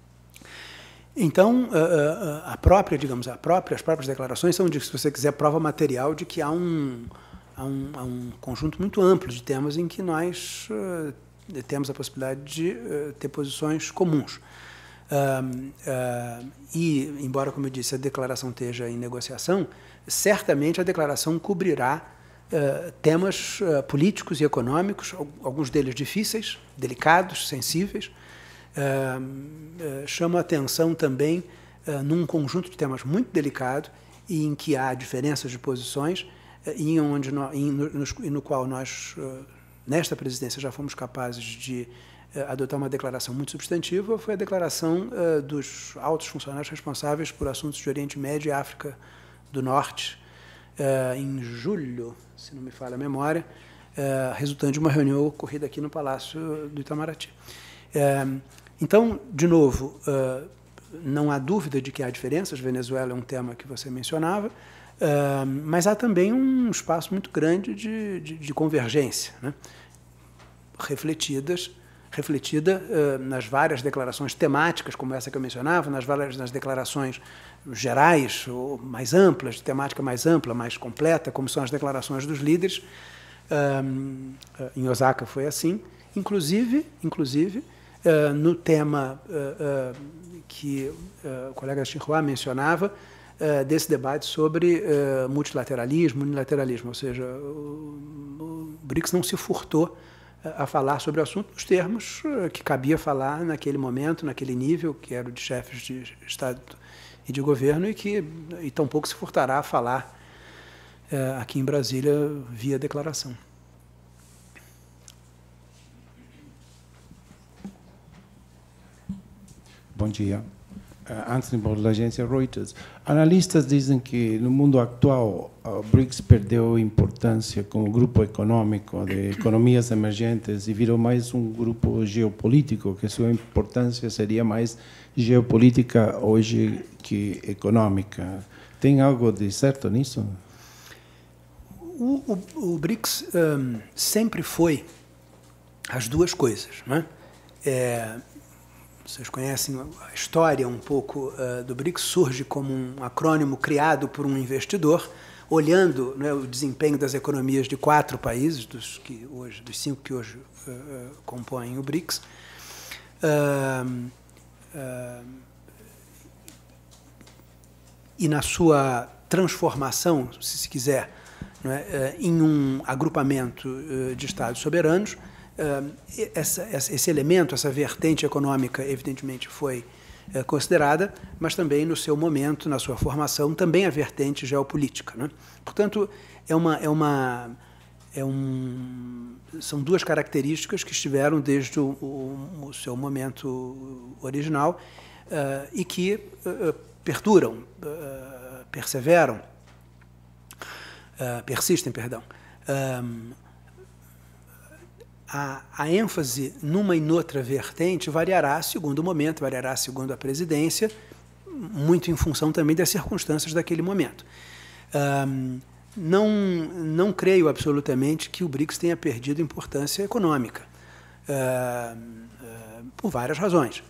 [SPEAKER 1] Então, a própria, digamos, a própria, as próprias declarações são, de, se você quiser, prova material de que há um, há um, há um conjunto muito amplo de temas em que nós temos a possibilidade de uh, ter posições comuns. Uh, uh, e, embora, como eu disse, a declaração esteja em negociação, certamente a declaração cobrirá uh, temas uh, políticos e econômicos, alguns deles difíceis, delicados, sensíveis. Uh, uh, chama a atenção também uh, num conjunto de temas muito delicado e em que há diferenças de posições uh, e, onde no, em, no, no, no qual nós... Uh, nesta presidência já fomos capazes de uh, adotar uma declaração muito substantiva, foi a declaração uh, dos altos funcionários responsáveis por assuntos de Oriente Médio e África do Norte, uh, em julho, se não me falha a memória, é, resultante de uma reunião ocorrida aqui no Palácio do Itamaraty. É, então, de novo, é, não há dúvida de que há diferenças. Venezuela é um tema que você mencionava, é, mas há também um espaço muito grande de, de, de convergência, né? refletidas, refletida uh, nas várias declarações temáticas, como essa que eu mencionava, nas várias nas declarações gerais, ou mais amplas, de temática mais ampla, mais completa, como são as declarações dos líderes. Um, uh, em Osaka foi assim, inclusive, inclusive uh, no tema uh, uh, que uh, o colega Xinhua mencionava, uh, desse debate sobre uh, multilateralismo, unilateralismo, ou seja, o, o BRICS não se furtou a falar sobre o assunto nos termos que cabia falar naquele momento, naquele nível, que era o de chefes de Estado e de governo, e que e tampouco se furtará a falar é, aqui em Brasília via declaração.
[SPEAKER 7] Bom dia. Uh, Anthony Ball, da agência Reuters. Analistas dizem que no mundo atual o BRICS perdeu importância como grupo econômico de economias emergentes e virou mais um grupo geopolítico, que sua importância seria mais geopolítica hoje que econômica. Tem algo de certo nisso?
[SPEAKER 1] O, o, o BRICS um, sempre foi as duas coisas, né? É, Vocês conhecem a história um pouco uh, do BRICS, surge como um acrônimo criado por um investidor, olhando, né, o desempenho das economias de quatro países, dos, que hoje, dos cinco que hoje uh, uh, compõem o BRICS. Uh, uh, e na sua transformação, se se quiser, né, uh, em um agrupamento uh, de Estados soberanos. Uh, essa, esse elemento, essa vertente econômica, evidentemente foi uh, considerada, mas também no seu momento, na sua formação, também a vertente geopolítica, né? Portanto, é uma, é uma, é um, são duas características que estiveram desde o, o, o seu momento original uh, e que uh, perduram, uh, perseveram, uh, persistem, perdão. Um, A, a ênfase numa e noutra vertente variará segundo o momento, variará segundo a presidência, muito em função também das circunstâncias daquele momento. Um, não, não creio absolutamente que o BRICS tenha perdido importância econômica, uh, uh, por várias razões.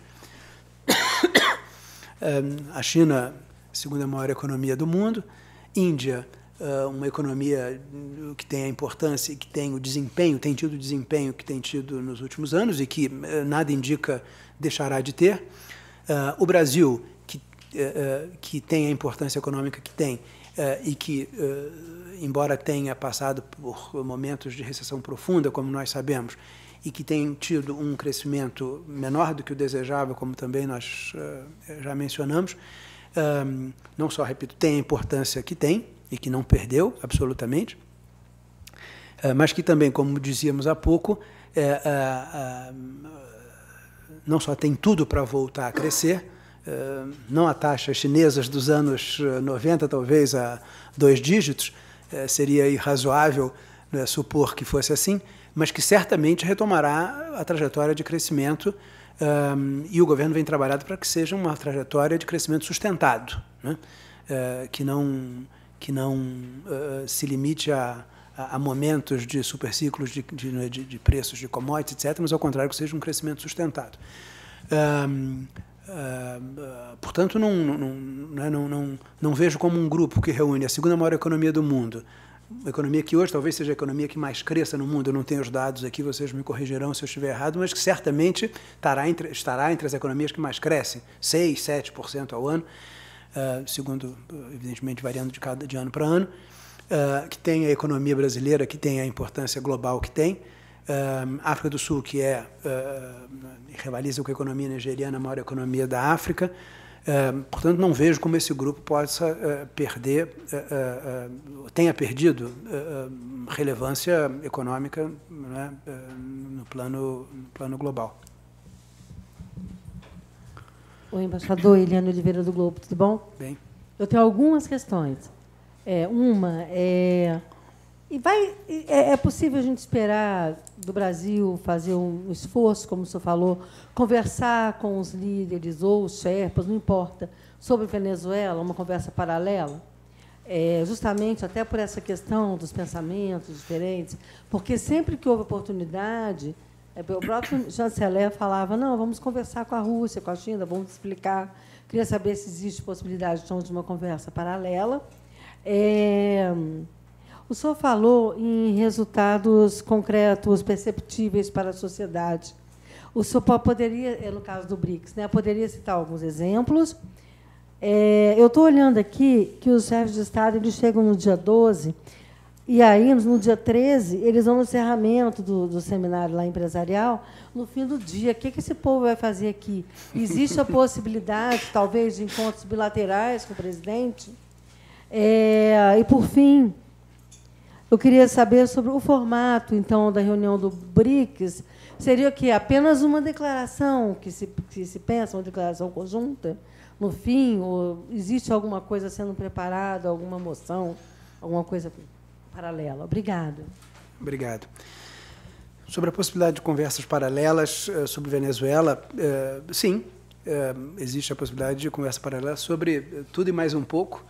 [SPEAKER 1] um, a China, a segunda maior economia do mundo, Índia, uma economia que tem a importância e que tem o desempenho, tem tido o desempenho que tem tido nos últimos anos e que nada indica deixará de ter. O Brasil, que, que tem a importância econômica que tem e que, embora tenha passado por momentos de recessão profunda, como nós sabemos, e que tem tido um crescimento menor do que o desejável, como também nós já mencionamos, não só, repito, tem a importância que tem, e que não perdeu, absolutamente, mas que também, como dizíamos há pouco, é, é, é, não só tem tudo para voltar a crescer, é, não a taxas chinesas dos anos noventa, talvez a dois dígitos, é, seria irrazoável, né, supor que fosse assim, mas que certamente retomará a trajetória de crescimento, é, e o governo vem trabalhando para que seja uma trajetória de crescimento sustentado, né, é, que não... que não uh, se limite a, a, a momentos de superciclos de, de, de, de preços de commodities, etcétera, mas, ao contrário, que seja um crescimento sustentado. Um, uh, uh, portanto, não, não, não, não, não vejo como um grupo que reúne a segunda maior economia do mundo, uma economia que hoje talvez seja a economia que mais cresça no mundo, eu não tenho os dados aqui, vocês me corrigirão se eu estiver errado, mas que certamente estará entre, estará entre as economias que mais crescem, seis, sete por cento ao ano, Uh, segundo, evidentemente, variando de, cada, de ano para ano, uh, que tem a economia brasileira, que tem a importância global que tem, uh, África do Sul, que é, uh, rivaliza com a economia nigeriana, a maior economia da África, uh, portanto, não vejo como esse grupo possa uh, perder, uh, uh, tenha perdido uh, relevância econômica, né, uh, no, plano, no plano global.
[SPEAKER 8] Oi, embaixador Eliane Oliveira do Globo, tudo bom?
[SPEAKER 1] Bem.
[SPEAKER 8] Eu tenho algumas questões. É, uma é, E vai, é, é possível a gente esperar do Brasil fazer um esforço, como o senhor falou, conversar com os líderes ou os sherpas, não importa, sobre Venezuela, uma conversa paralela? É, justamente até por essa questão dos pensamentos diferentes, porque sempre que houve oportunidade, é, o próprio chanceler falava, não, vamos conversar com a Rússia, com a China, vamos explicar. Queria saber se existe possibilidade então, de uma conversa paralela. É, o senhor falou em resultados concretos, perceptíveis para a sociedade. O senhor poderia, no caso do BRICS, né, poderia citar alguns exemplos. É, eu estou olhando aqui que os chefes de Estado eles chegam no dia doze, e aí, no dia treze, eles vão no encerramento do, do seminário lá empresarial, no fim do dia. O que, que esse povo vai fazer aqui? Existe a possibilidade, talvez, de encontros bilaterais com o presidente? É, e, por fim, eu queria saber sobre o formato, então, da reunião do BRICS. Seria o quê? Apenas uma declaração que se, que se pensa, uma declaração conjunta? No fim, ou existe alguma coisa sendo preparada, alguma moção, alguma coisa paralela? Obrigada.
[SPEAKER 1] Obrigado. Sobre a possibilidade de conversas paralelas sobre Venezuela, sim, existe a possibilidade de conversa paralela sobre tudo e mais um pouco.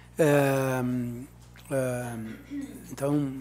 [SPEAKER 1] Então,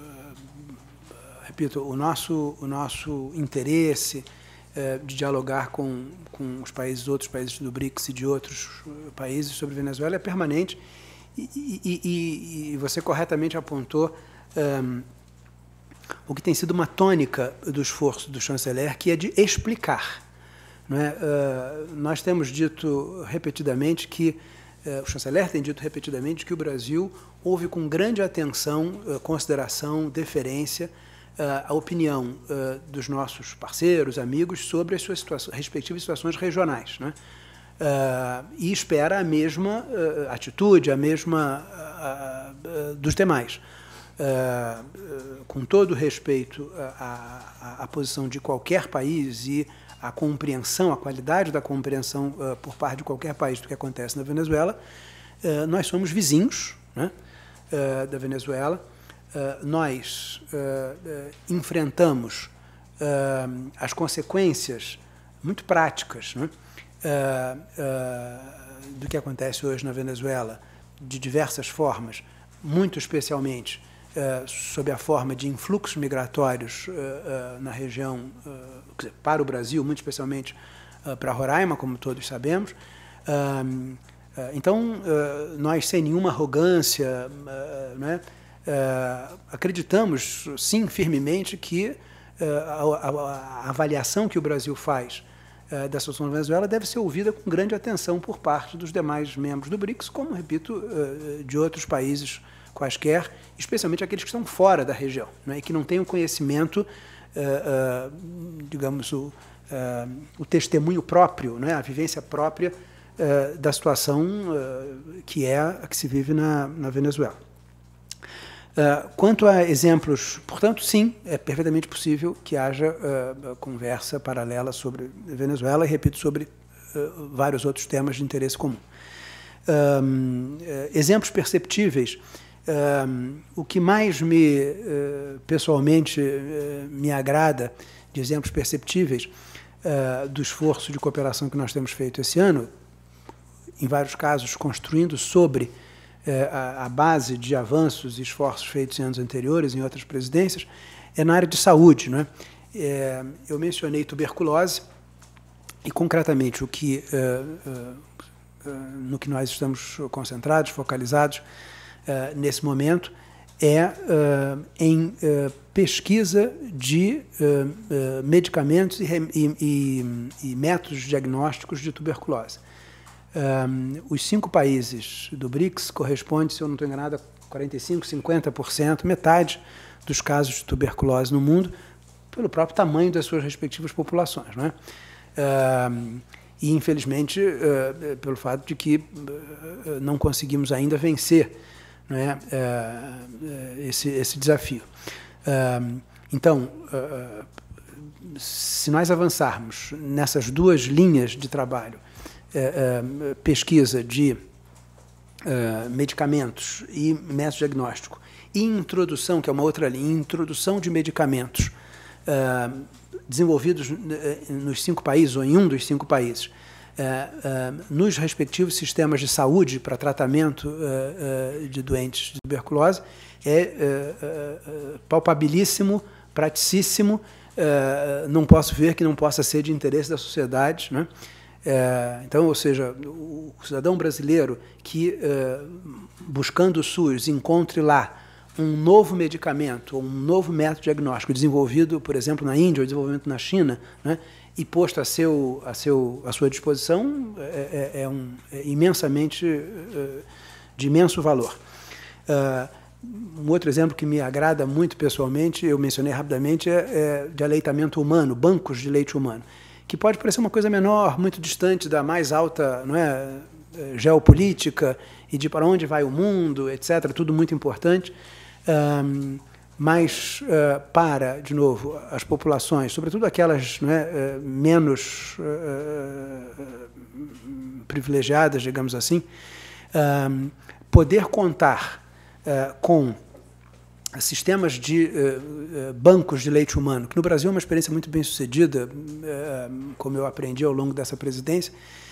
[SPEAKER 1] repito, o nosso, o nosso interesse de dialogar com, com os países, outros países do BRICS e de outros países sobre Venezuela é permanente. E, e, e, e você corretamente apontou um, o que tem sido uma tônica do esforço do chanceler, que é de explicar. Não é? Uh, nós temos dito repetidamente que, uh, o chanceler tem dito repetidamente que o Brasil ouve com grande atenção, uh, consideração, deferência, a opinião uh, dos nossos parceiros, amigos, sobre as suas situações, respectivas situações regionais, né? Uh, e espera a mesma uh, atitude, a mesma uh, uh, dos demais. Uh, uh, com todo respeito à, à, à posição de qualquer país e à compreensão, à qualidade da compreensão uh, por parte de qualquer país do que acontece na Venezuela, uh, nós somos vizinhos, né, uh, da Venezuela. Uh, nós uh, uh, enfrentamos uh, as consequências muito práticas, né, uh, uh, do que acontece hoje na Venezuela, de diversas formas, muito especialmente uh, sob a forma de influxos migratórios uh, uh, na região, uh, quer dizer, para o Brasil, muito especialmente uh, para Roraima, como todos sabemos. Uh, uh, então, uh, nós, sem nenhuma arrogância, uh, né, Uh, acreditamos, sim, firmemente, que uh, a, a, a avaliação que o Brasil faz uh, da situação da Venezuela deve ser ouvida com grande atenção por parte dos demais membros do BRICS, como, repito, uh, de outros países quaisquer, especialmente aqueles que estão fora da região, né, e que não têm o conhecimento, uh, uh, digamos, o, uh, o testemunho próprio, né, a vivência própria uh, da situação uh, que é a que se vive na, na Venezuela. Uh, quanto a exemplos, portanto, sim, é perfeitamente possível que haja uh, conversa paralela sobre Venezuela e, repito, sobre uh, vários outros temas de interesse comum. Um, uh, exemplos perceptíveis, um, o que mais me, uh, pessoalmente, uh, me agrada de exemplos perceptíveis uh, do esforço de cooperação que nós temos feito esse ano, em vários casos construindo sobre A, a base de avanços e esforços feitos em anos anteriores, em outras presidências, é na área de saúde, não é? É, eu mencionei tuberculose e, concretamente, o que, uh, uh, uh, no que nós estamos concentrados, focalizados uh, nesse momento, é uh, em uh, pesquisa de uh, uh, medicamentos e, e, e, e métodos diagnósticos de tuberculose. Um, os cinco países do BRICS correspondem, se eu não estou enganado, a quarenta e cinco, cinquenta por cento, metade dos casos de tuberculose no mundo, pelo próprio tamanho das suas respectivas populações, não é? Um, e, infelizmente, uh, pelo fato de que uh, não conseguimos ainda vencer, não é, uh, esse, esse desafio. Uh, então, uh, se nós avançarmos nessas duas linhas de trabalho, Uh, uh, pesquisa de uh, medicamentos e método diagnóstico e introdução, que é uma outra linha, introdução de medicamentos uh, desenvolvidos nos cinco países, ou em um dos cinco países, uh, uh, nos respectivos sistemas de saúde para tratamento uh, uh, de doentes de tuberculose, é uh, uh, palpabilíssimo, praticíssimo, uh, não posso ver que não possa ser de interesse da sociedade, né? É, então, ou seja, o cidadão brasileiro que, é, buscando o SUS, encontre lá um novo medicamento, ou um novo método diagnóstico desenvolvido, por exemplo, na Índia, ou desenvolvimento na China, né, e posto a, seu, a, seu, a sua disposição, é, é, é, um, é imensamente é, de imenso valor. É, um outro exemplo que me agrada muito pessoalmente, eu mencionei rapidamente, é, é de aleitamento humano, bancos de leite humano, que pode parecer uma coisa menor, muito distante da mais alta, não é, geopolítica e de para onde vai o mundo, etcétera, tudo muito importante, um, mas uh, para, de novo, as populações, sobretudo aquelas, não é, uh, menos uh, uh, privilegiadas, digamos assim, um, poder contar uh, com sistemas de uh, uh, bancos de leite humano, que no Brasil é uma experiência muito bem sucedida, uh, como eu aprendi ao longo dessa presidência,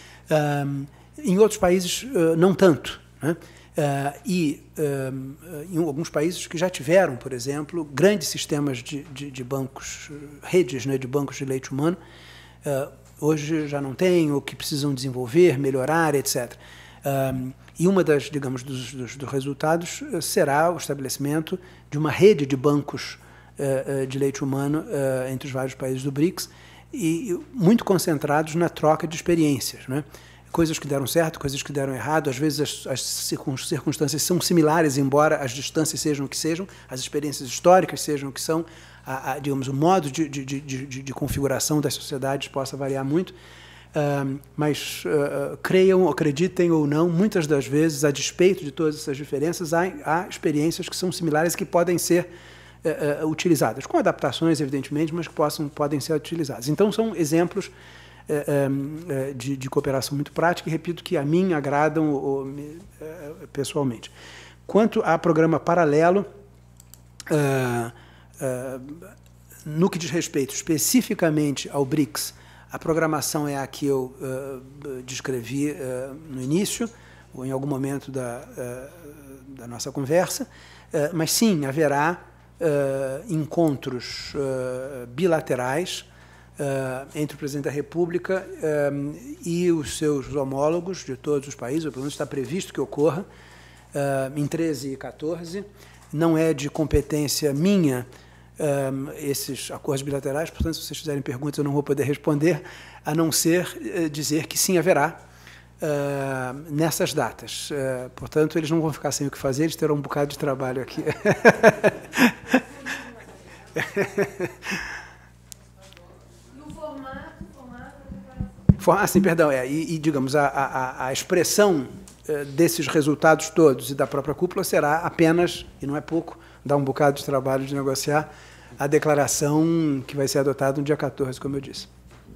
[SPEAKER 1] uh, em outros países uh, não tanto, né? Uh, e uh, em alguns países que já tiveram, por exemplo, grandes sistemas de, de, de bancos, redes, né, de bancos de leite humano, uh, hoje já não tem, ou que precisam desenvolver, melhorar, etcétera. Uh, E uma das, digamos, dos, dos, dos resultados será o estabelecimento de uma rede de bancos uh, de leite humano uh, entre os vários países do BRICS, e muito concentrados na troca de experiências, né? Coisas que deram certo, coisas que deram errado, às vezes as, as circunstâncias são similares, embora as distâncias sejam o que sejam, as experiências históricas sejam o que são, a, a, digamos, o modo de, de, de, de, de configuração das sociedades possa variar muito. Uh, mas uh, creiam, acreditem ou não, muitas das vezes, a despeito de todas essas diferenças, há, há experiências que são similares que podem ser uh, uh, utilizadas, com adaptações, evidentemente, mas que possam, podem ser utilizadas. Então, são exemplos uh, uh, de, de cooperação muito prática, e repito que a mim agradam uh, uh, pessoalmente. Quanto ao programa paralelo, uh, uh, no que diz respeito especificamente ao BRICS, a programação é a que eu uh, descrevi uh, no início, ou em algum momento da, uh, da nossa conversa, uh, mas sim, haverá uh, encontros uh, bilaterais uh, entre o presidente da República um, e os seus homólogos de todos os países, ou pelo menos está previsto que ocorra, uh, em treze e quatorze. Não é de competência minha Um, esses acordos bilaterais, portanto, se vocês fizerem perguntas, eu não vou poder responder, a não ser uh, dizer que sim, haverá uh, nessas datas. Uh, portanto, eles não vão ficar sem o que fazer, eles terão um bocado de trabalho aqui.
[SPEAKER 8] No formato, formato...
[SPEAKER 1] Ah, sim, perdão, é, e, e digamos, a, a, a expressão uh, desses resultados todos e da própria cúpula será apenas, e não é pouco, dá um bocado de trabalho de negociar a declaração que vai ser adotada no dia quatorze, como eu disse.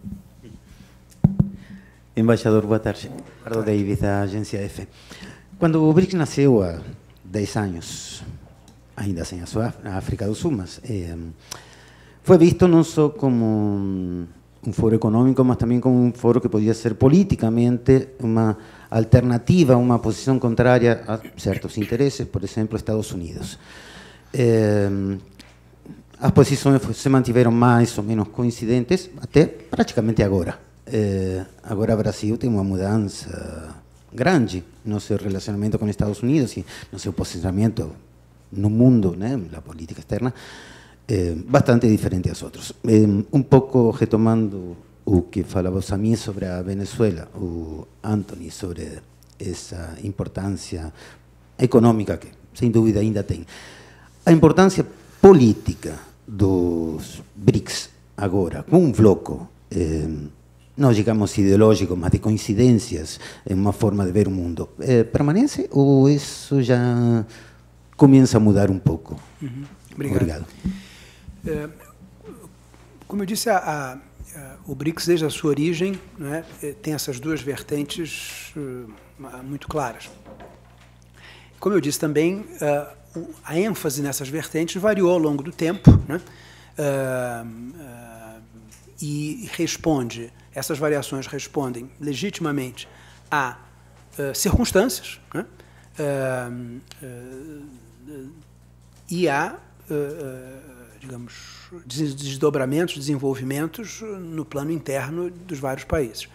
[SPEAKER 9] Embaixador, boa tarde. Ricardo Davis, da agência F. Quando o BRICS nasceu há dez anos, ainda sem a sua África do Sul, mas eh, foi visto não só como um, um foro econômico, mas também como um foro que podia ser politicamente uma alternativa, uma posição contrária a certos interesses, por exemplo, Estados Unidos. Eh, as posições se mantiveram mais ou menos coincidentes até praticamente agora. Eh, agora o Brasil tem uma mudança grande no seu relacionamento com os Estados Unidos e no seu posicionamento no mundo, né, na política externa, eh, bastante diferente aos outros. Eh, um pouco retomando o que falava o Samir sobre a Venezuela, o Anthony sobre essa importância econômica que, sem dúvida, ainda tem. A importância política dos BRICS agora, com um bloco, eh, não digamos ideológico, mas de coincidências em uma forma de ver o mundo, eh, permanece ou isso já começa a mudar um pouco?
[SPEAKER 1] Uhum. Obrigado.
[SPEAKER 9] Obrigado.
[SPEAKER 1] É, como eu disse, a, a, a, o BRICS, desde a sua origem, né, tem essas duas vertentes uh, muito claras. Como eu disse também, uh, o, a ênfase nessas vertentes variou ao longo do tempo, né? Uh, uh, e responde, essas variações respondem legitimamente a uh, circunstâncias, né? uh, uh, e a, uh, uh, digamos, desdobramentos, desenvolvimentos no plano interno dos vários países.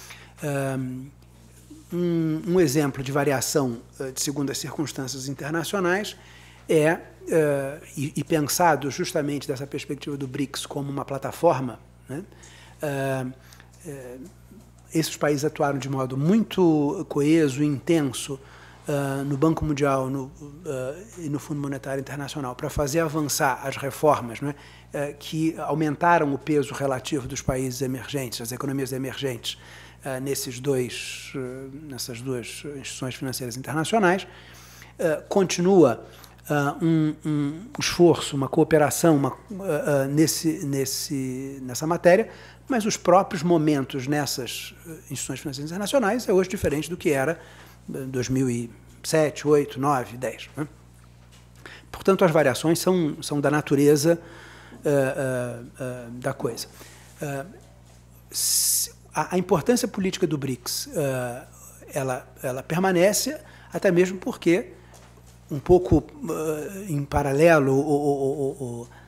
[SPEAKER 1] Uh, um, um exemplo de variação uh, de segundo as circunstâncias internacionais é, uh, e, e pensado justamente dessa perspectiva do BRICS como uma plataforma, né? uh, uh, esses países atuaram de modo muito coeso e intenso uh, no Banco Mundial no, uh, e no Fundo Monetário Internacional para fazer avançar as reformas, né, uh, que aumentaram o peso relativo dos países emergentes, das economias emergentes, uh, nesses dois, uh, nessas duas instituições financeiras internacionais. Uh, continua Uh, um, um esforço, uma cooperação uma, uh, uh, nesse, nesse, nessa matéria, mas os próprios momentos nessas uh, instituições financeiras internacionais é hoje diferente do que era em uh, dois mil e sete, oito, nove, dez. Né? Portanto, as variações são, são da natureza uh, uh, uh, da coisa. Uh, se, a, a importância política do BRICS uh, ela, ela permanece, até mesmo porque um pouco uh, em paralelo, o, o, o, o, uh,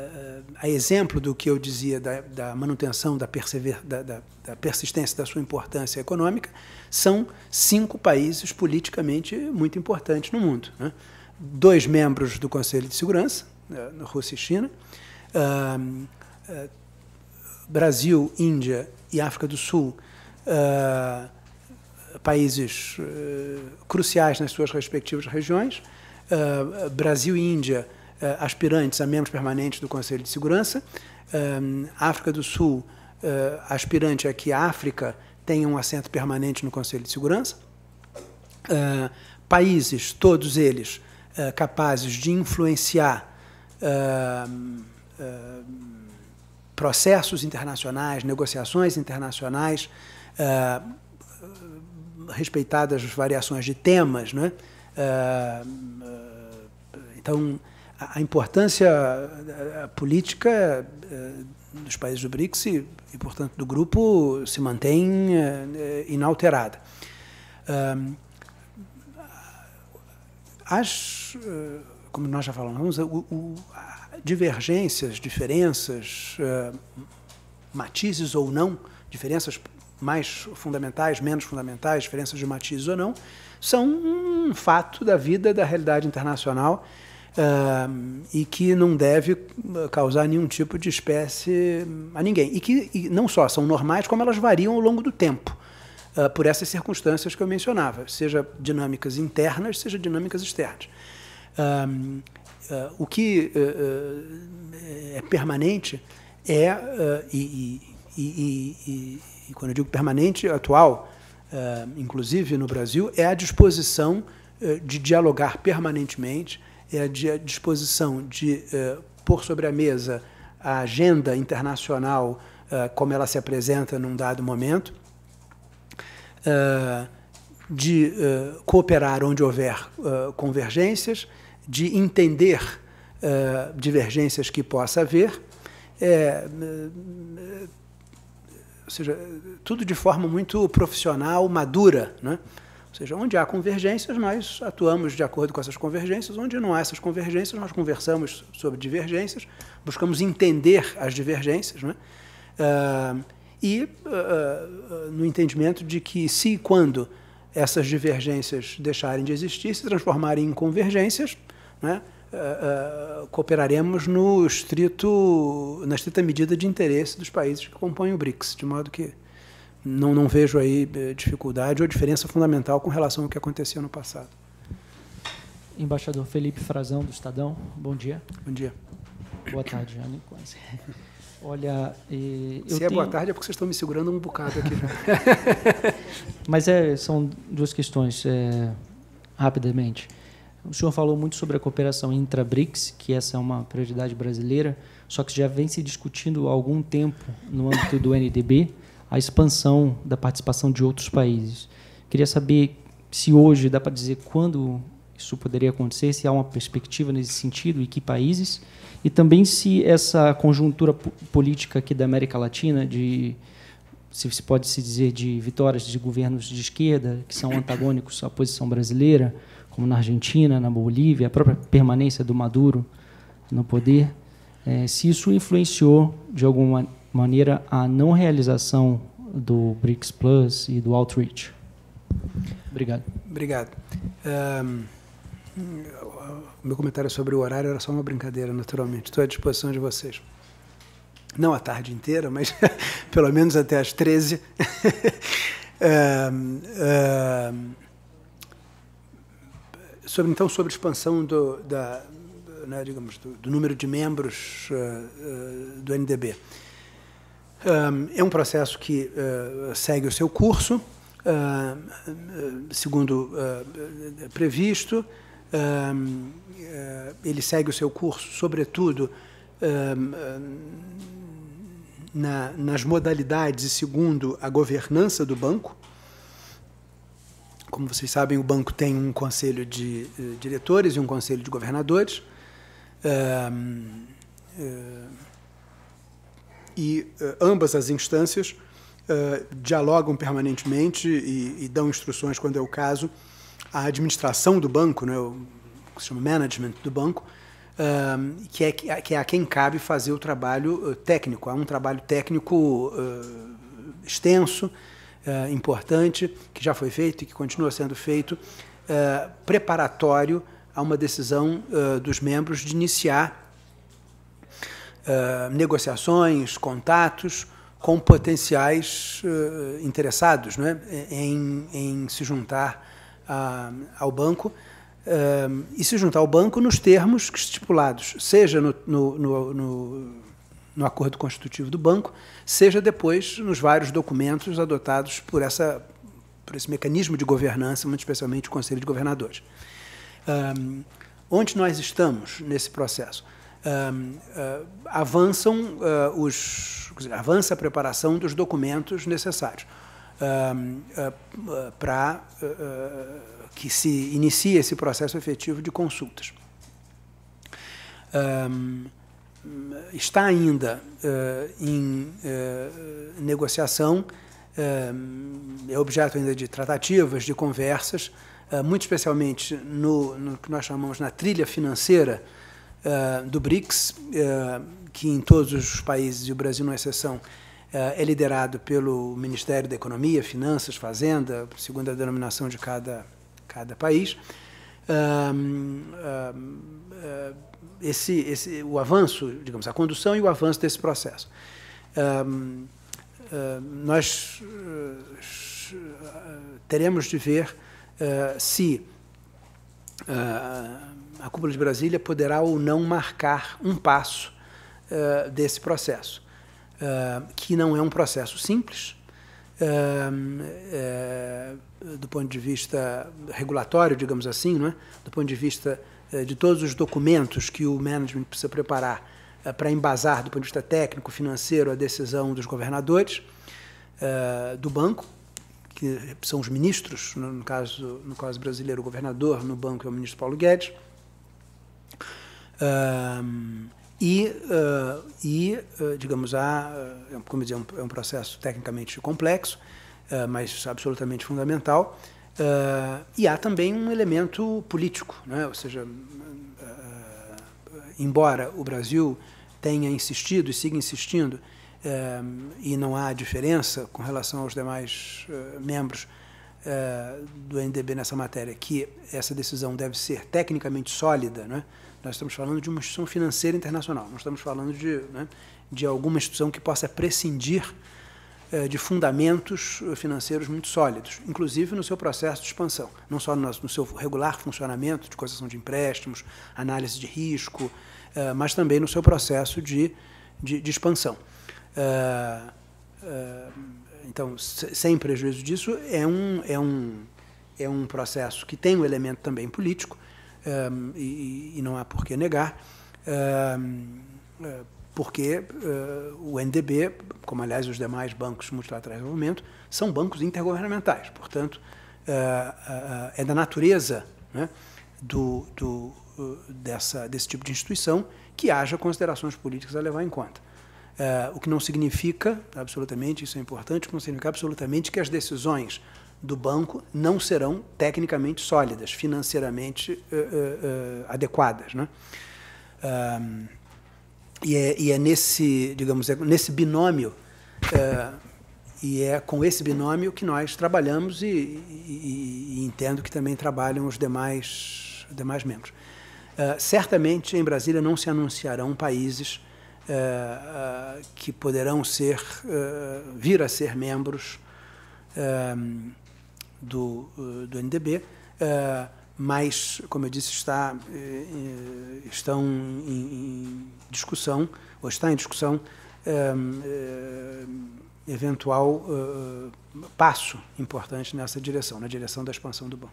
[SPEAKER 1] a exemplo do que eu dizia da, da manutenção, da, persever, da, da, da persistência da sua importância econômica, são cinco países politicamente muito importantes no mundo. Né? Dois membros do Conselho de Segurança, uh, Rússia e China, uh, uh, Brasil, Índia e África do Sul, uh, países uh, cruciais nas suas respectivas regiões, uh, Brasil e Índia, uh, aspirantes a membros permanentes do Conselho de Segurança, uh, África do Sul, uh, aspirante a que a África tenha um assento permanente no Conselho de Segurança, uh, países, todos eles, uh, capazes de influenciar uh, uh, processos internacionais, negociações internacionais, uh, respeitadas as variações de temas, né? Uh, uh, então, a, a importância a, a política uh, dos países do BRICS e, e, portanto, do grupo se mantém uh, inalterada. Uh, as, uh, como nós já falamos, o, o, divergências, diferenças, uh, matizes ou não, diferenças mais fundamentais, menos fundamentais, diferenças de matizes ou não, são um fato da vida, da realidade internacional uh, e que não deve causar nenhum tipo de espécie a ninguém. E que e não só são normais, como elas variam ao longo do tempo, uh, por essas circunstâncias que eu mencionava, seja dinâmicas internas, seja dinâmicas externas. Uh, uh, o que uh, uh, é permanente é, uh, e, e, e, e e quando eu digo permanente, atual, uh, inclusive no Brasil, é a disposição uh, de dialogar permanentemente, é a, de, a disposição de uh, pôr sobre a mesa a agenda internacional uh, como ela se apresenta num dado momento, uh, de uh, cooperar onde houver uh, convergências, de entender uh, divergências que possa haver, é, uh, ou seja, tudo de forma muito profissional, madura, né? Ou seja, onde há convergências, nós atuamos de acordo com essas convergências, onde não há essas convergências, nós conversamos sobre divergências, buscamos entender as divergências, né? Uh, e uh, uh, no entendimento de que se e quando essas divergências deixarem de existir, se transformarem em convergências, né? Uh, uh, cooperaremos no estrito, na estrita medida de interesse dos países que compõem o BRICS, de modo que não, não vejo aí dificuldade ou diferença fundamental com relação ao que acontecia no passado.
[SPEAKER 10] Embaixador Felipe Frazão, do Estadão, bom dia.
[SPEAKER 1] Bom dia.
[SPEAKER 10] Boa tarde, Ana. Olha, eh, eu
[SPEAKER 1] Se
[SPEAKER 10] tenho...
[SPEAKER 1] é boa tarde é porque vocês estão me segurando um bocado aqui já.
[SPEAKER 10] Mas é, são duas questões, é, rapidamente. O senhor falou muito sobre a cooperação intra-BRICS, que essa é uma prioridade brasileira, só que já vem se discutindo há algum tempo, no âmbito do N D B, a expansão da participação de outros países. Queria saber se hoje dá para dizer quando isso poderia acontecer, se há uma perspectiva nesse sentido e que países, e também se essa conjuntura política aqui da América Latina, de, se se pode se dizer, de vitórias de governos de esquerda, que são antagônicos à posição brasileira, como na Argentina, na Bolívia, a própria permanência do Maduro no poder, é, se isso influenciou, de alguma maneira, a não realização do BRICS Plus e do Outreach. Obrigado.
[SPEAKER 1] Obrigado. Um, o meu comentário sobre o horário era só uma brincadeira, naturalmente. Estou à disposição de vocês. Não a tarde inteira, mas pelo menos até às treze. um, um, sobre, então, sobre a expansão do, da, né, digamos, do, do número de membros uh, uh, do N D B. Um, é um processo que uh, segue o seu curso, uh, uh, segundo uh, previsto. Um, uh, ele segue o seu curso, sobretudo, um, na, nas modalidades e segundo a governança do banco. Como vocês sabem, o banco tem um conselho de uh, diretores e um conselho de governadores. Um, uh, e uh, ambas as instâncias uh, dialogam permanentemente e, e dão instruções, quando é o caso, à administração do banco, né, o que se chama management do banco, uh, que, é, que é a quem cabe fazer o trabalho uh, técnico. Há um trabalho técnico uh, extenso, uh, importante, que já foi feito e que continua sendo feito, uh, preparatório a uma decisão uh, dos membros de iniciar Uh, negociações, contatos com potenciais uh, interessados, né, em, em se juntar uh, ao banco uh, e se juntar ao banco nos termos estipulados, seja no, no, no, no, no acordo constitutivo do banco, seja depois nos vários documentos adotados por, essa, por esse mecanismo de governança, muito especialmente o Conselho de Governadores. Um, onde nós estamos nesse processo? Um, uh, avançam uh, os, avança a preparação dos documentos necessários um, uh, uh, para uh, uh, que se inicie esse processo efetivo de consultas. Um, está ainda uh, em uh, negociação, uh, é objeto ainda de tratativas, de conversas, uh, muito especialmente no, no que nós chamamos na trilha financeira Uh, do BRICS, uh, que em todos os países, e o Brasil não é exceção, uh, é liderado pelo Ministério da Economia, Finanças, Fazenda, segundo a denominação de cada, cada país. Uh, uh, uh, esse, esse, o avanço, digamos, a condução e o avanço desse processo. Uh, uh, nós uh, teremos de ver uh, se uh, a Cúpula de Brasília poderá ou não marcar um passo uh, desse processo, uh, que não é um processo simples, uh, uh, do ponto de vista regulatório, digamos assim, não é? Do ponto de vista uh, de todos os documentos que o management precisa preparar uh, para embasar, do ponto de vista técnico, financeiro, a decisão dos governadores uh, do banco, que são os ministros, no caso, no caso brasileiro, o governador, no banco é o ministro Paulo Guedes. Uh, e, uh, e uh, digamos, há, uh, como dizer, um, é um processo tecnicamente complexo, uh, mas absolutamente fundamental, uh, e há também um elemento político, né? Ou seja, uh, uh, embora o Brasil tenha insistido e siga insistindo, uh, e não há diferença com relação aos demais uh, membros uh, do N D B nessa matéria, que essa decisão deve ser tecnicamente sólida, né? Nós estamos falando de uma instituição financeira internacional, não estamos falando de, né, de alguma instituição que possa prescindir eh, de fundamentos financeiros muito sólidos, inclusive no seu processo de expansão, não só no, no seu regular funcionamento de concessão de empréstimos, análise de risco, eh, mas também no seu processo de, de, de expansão. Uh, uh, então, sem prejuízo disso, é um, é, um, é um processo que tem um elemento também político, Um, e, e não há por que negar, um, porque uh, o N D B, como aliás os demais bancos multilaterais de desenvolvimento, são bancos intergovernamentais, portanto, uh, uh, é da natureza, né, do, do, dessa, desse tipo de instituição, que haja considerações políticas a levar em conta. É, o que não significa, absolutamente, isso é importante, não significa absolutamente que as decisões do banco não serão tecnicamente sólidas, financeiramente uh, uh, uh, adequadas, né? Um, e, é, e é nesse, digamos, é nesse binômio, uh, e é com esse binômio que nós trabalhamos e, e, e entendo que também trabalham os demais, os demais membros. Uh, certamente, em Brasília não se anunciarão países uh, uh, que poderão ser, uh, vir a ser membros uh, do, uh, do N D B, uh, mas, como eu disse, está, uh, estão em, em discussão, ou está em discussão, uh, uh, eventual uh, passo importante nessa direção, na direção da expansão do banco.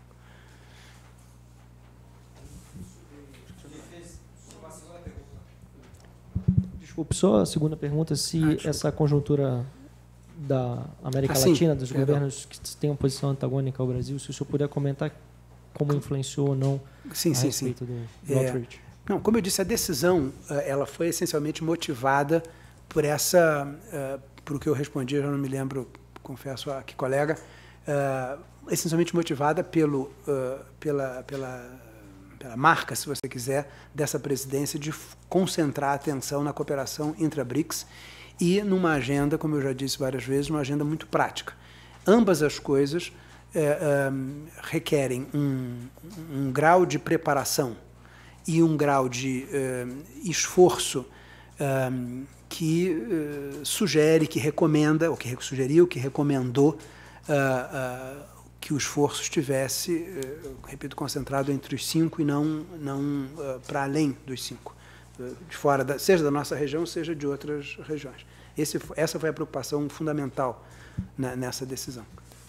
[SPEAKER 10] Desculpe, só a segunda pergunta, se ah, essa conjuntura da América ah, Latina, dos perdão. governos que têm uma posição antagônica ao Brasil, se o senhor puder comentar como influenciou ou não
[SPEAKER 1] sim,
[SPEAKER 10] a
[SPEAKER 1] sim,
[SPEAKER 10] respeito
[SPEAKER 1] sim.
[SPEAKER 10] do, do
[SPEAKER 1] é,
[SPEAKER 10] outreach.
[SPEAKER 1] Não, como eu disse, a decisão ela foi essencialmente motivada por essa, uh, por o que eu respondi, eu já não me lembro, confesso a que colega, uh, essencialmente motivada pelo, uh, pela, pela, pela marca, se você quiser, dessa presidência de concentrar a atenção na cooperação intra-BRICS e numa agenda, como eu já disse várias vezes, uma agenda muito prática. Ambas as coisas é, um, requerem um, um grau de preparação e um grau de uh, esforço um, que uh, sugere, que recomenda, ou que sugeriu, que recomendou uh, uh, que o esforço estivesse, uh, repito, concentrado entre os cinco e não, não uh, para além dos cinco, uh, de fora da, seja da nossa região, seja de outras regiões. Esse, essa foi a preocupação fundamental na, nessa decisão.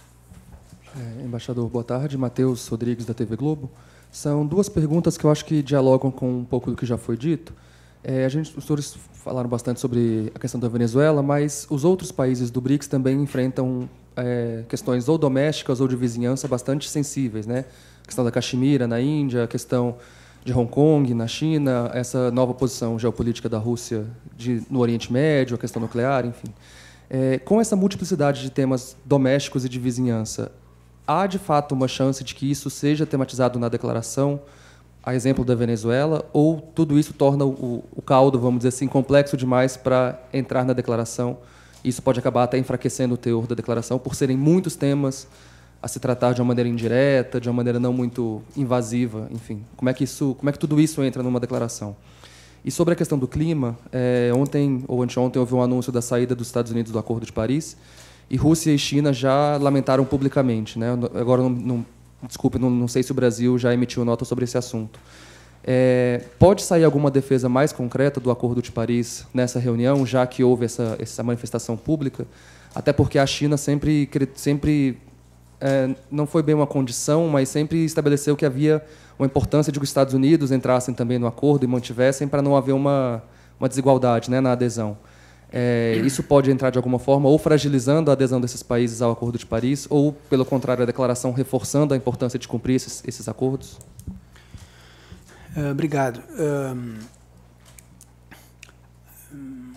[SPEAKER 11] É, embaixador, boa tarde. Matheus Rodrigues, da T V Globo. São duas perguntas que eu acho que dialogam com um pouco do que já foi dito. É, a gente, os senhores falaram bastante sobre a questão da Venezuela, mas os outros países do BRICS também enfrentam é, questões ou domésticas ou de vizinhança bastante sensíveis, né? A questão da Caxemira, na Índia, a questão de Hong Kong, na China, essa nova posição geopolítica da Rússia de, no Oriente Médio, a questão nuclear, enfim. É, com essa multiplicidade de temas domésticos e de vizinhança, há, de fato, uma chance de que isso seja tematizado na declaração, a exemplo da Venezuela, ou tudo isso torna o, o caldo, vamos dizer assim, complexo demais para entrar na declaração? Isso pode acabar até enfraquecendo o teor da declaração, por serem muitos temas a se tratar de uma maneira indireta, de uma maneira não muito invasiva, enfim. Como é que, isso, como é que tudo isso entra numa declaração? E sobre a questão do clima, é, ontem ou anteontem houve um anúncio da saída dos Estados Unidos do Acordo de Paris, e Rússia e China já lamentaram publicamente, né? Agora, não, não, desculpe, não, não sei se o Brasil já emitiu nota sobre esse assunto. É, pode sair alguma defesa mais concreta do Acordo de Paris nessa reunião, já que houve essa, essa manifestação pública? Até porque a China sempre, sempre é, não foi bem uma condição, mas sempre estabeleceu que havia uma importância de que os Estados Unidos entrassem também no acordo e mantivessem para não haver uma, uma desigualdade, né, na adesão. É, isso pode entrar de alguma forma ou fragilizando a adesão desses países ao Acordo de Paris ou, pelo contrário, a declaração reforçando a importância de cumprir esses, esses acordos?
[SPEAKER 1] Uh, obrigado. Um, um,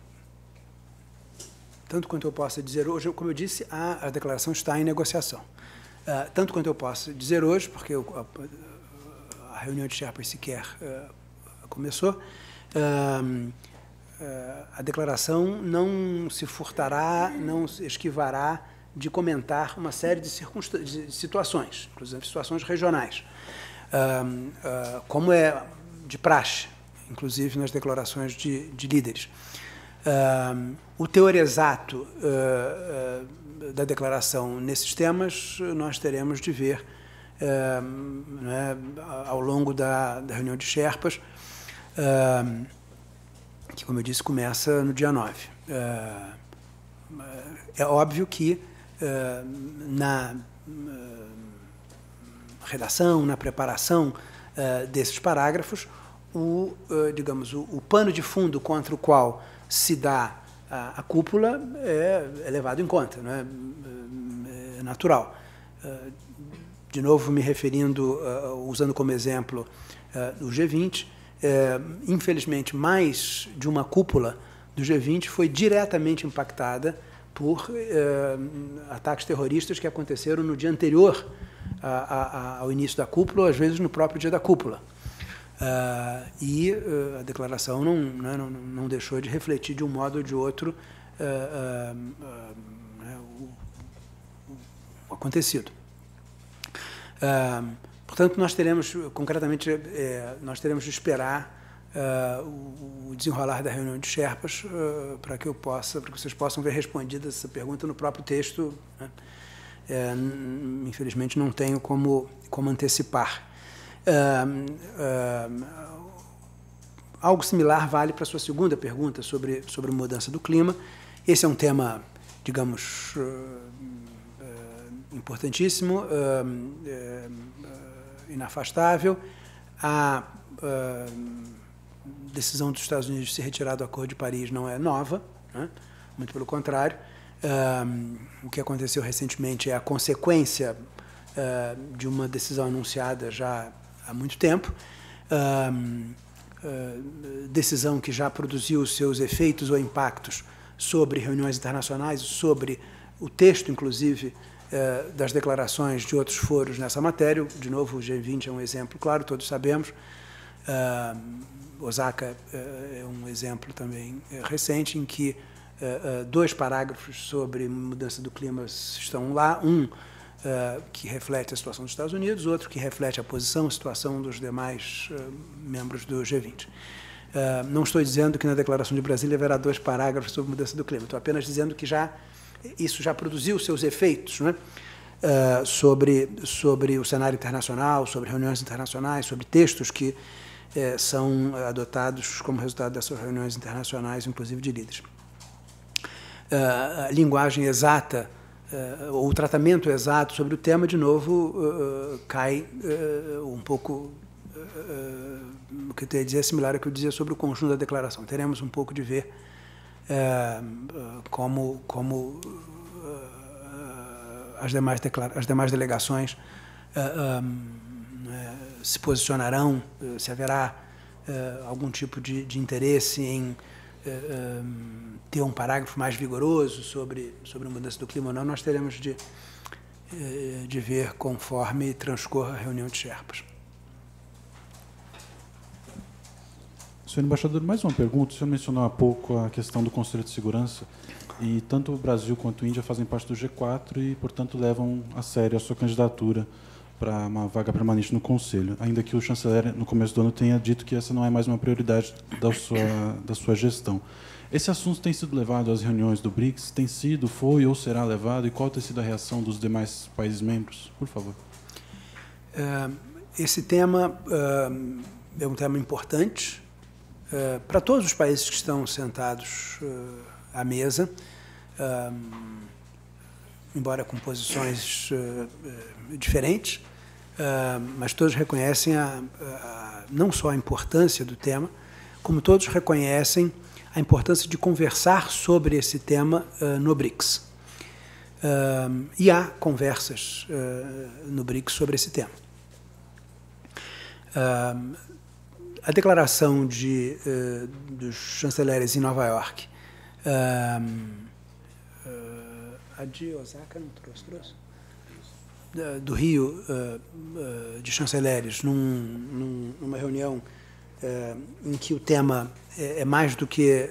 [SPEAKER 1] tanto quanto eu possa dizer hoje, como eu disse, a, a declaração está em negociação. Uh, tanto quanto eu posso dizer hoje, porque eu, a, a reunião de Sherpas sequer uh, começou, uh, Uh, a declaração não se furtará, não se esquivará de comentar uma série de, de situações, inclusive situações regionais, uh, uh, como é de praxe, inclusive nas declarações de, de líderes. Uh, o teor exato uh, uh, da declaração nesses temas nós teremos de ver uh, né, ao longo da, da reunião de Sherpas, uh, que, como eu disse, começa no dia nove. É óbvio que na redação, na preparação desses parágrafos, o, digamos, o, o pano de fundo contra o qual se dá a, a cúpula é, é levado em conta, não é? É natural. de novo me referindo, uh, usando como exemplo uh, o G vinte, uh, infelizmente, mais de uma cúpula do G vinte foi diretamente impactada por uh, ataques terroristas que aconteceram no dia anterior a, a, ao início da cúpula, ou às vezes no próprio dia da cúpula. Uh, e uh, a declaração não, né, não, não deixou de refletir de um modo ou de outro uh, uh, uh, né, o, o acontecido. Uh, portanto, nós teremos, concretamente, eh, nós teremos de esperar uh, o desenrolar da reunião de Sherpas uh, para que eu possa, para que vocês possam ver respondida essa pergunta no próprio texto. Né? É, infelizmente, não tenho como, como antecipar. Uh, uh, algo similar vale para a sua segunda pergunta sobre, sobre mudança do clima. Esse é um tema, digamos, uh, uh, importantíssimo, uh, uh, inafastável. A uh, decisão dos Estados Unidos de se retirar do Acordo de Paris não é nova, né? Muito pelo contrário. Uh, o que aconteceu recentemente é a consequência uh, de uma decisão anunciada já há muito tempo, uh, uh, decisão que já produziu seus efeitos ou impactos sobre reuniões internacionais, sobre o texto, inclusive, uh, das declarações de outros foros nessa matéria. De novo, o G vinte é um exemplo, claro, todos sabemos. Uh, Osaka uh, é um exemplo também uh, recente, em que uh, uh, dois parágrafos sobre mudança do clima estão lá, um Uh, que reflete a situação dos Estados Unidos, outro que reflete a posição, a situação dos demais uh, membros do G vinte. Uh, não estou dizendo que na Declaração de Brasília haverá dois parágrafos sobre mudança do clima, estou apenas dizendo que já, isso já produziu seus efeitos, né? uh, sobre, sobre o cenário internacional, sobre reuniões internacionais, sobre textos que uh, são adotados como resultado dessas reuniões internacionais, inclusive de líderes. Uh, a linguagem exata Uh, o tratamento exato sobre o tema, de novo, uh, cai uh, um pouco, uh, o que eu tenho a dizer é similar ao que eu dizia sobre o conjunto da declaração. Teremos um pouco de ver uh, uh, como, como uh, as, demais declara as demais delegações uh, um, uh, se posicionarão, uh, se haverá uh, algum tipo de, de interesse em Uh, um, ter um parágrafo mais vigoroso sobre, sobre a mudança do clima ou não, nós teremos de, uh, de ver conforme transcorra a reunião de Sherpas.
[SPEAKER 4] Senhor embaixador, mais uma pergunta. O senhor mencionou há pouco a questão do Conselho de Segurança, e tanto o Brasil quanto a Índia fazem parte do G quatro e, portanto, levam a sério a sua candidatura para uma vaga permanente no Conselho, ainda que o chanceler, no começo do ano, tenha dito que essa não é mais uma prioridade da sua, da sua gestão. Esse assunto tem sido levado às reuniões do BRICS? Tem sido, foi ou será levado? E qual tem sido a reação dos demais países membros? Por favor.
[SPEAKER 1] Uh, esse tema uh, é um tema importante uh, para todos os países que estão sentados uh, à mesa, uh, embora com posições uh, uh, diferentes. Uh, mas todos reconhecem a, a, não só a importância do tema, como todos reconhecem a importância de conversar sobre esse tema uh, no BRICS. Uh, e há conversas uh, no BRICS sobre esse tema. Uh, a declaração de, uh, dos chanceleres em Nova York, uh, uh, a de Osaka não trouxe, trouxe? do Rio, de chanceleres, num, num, numa reunião em que o tema é mais do que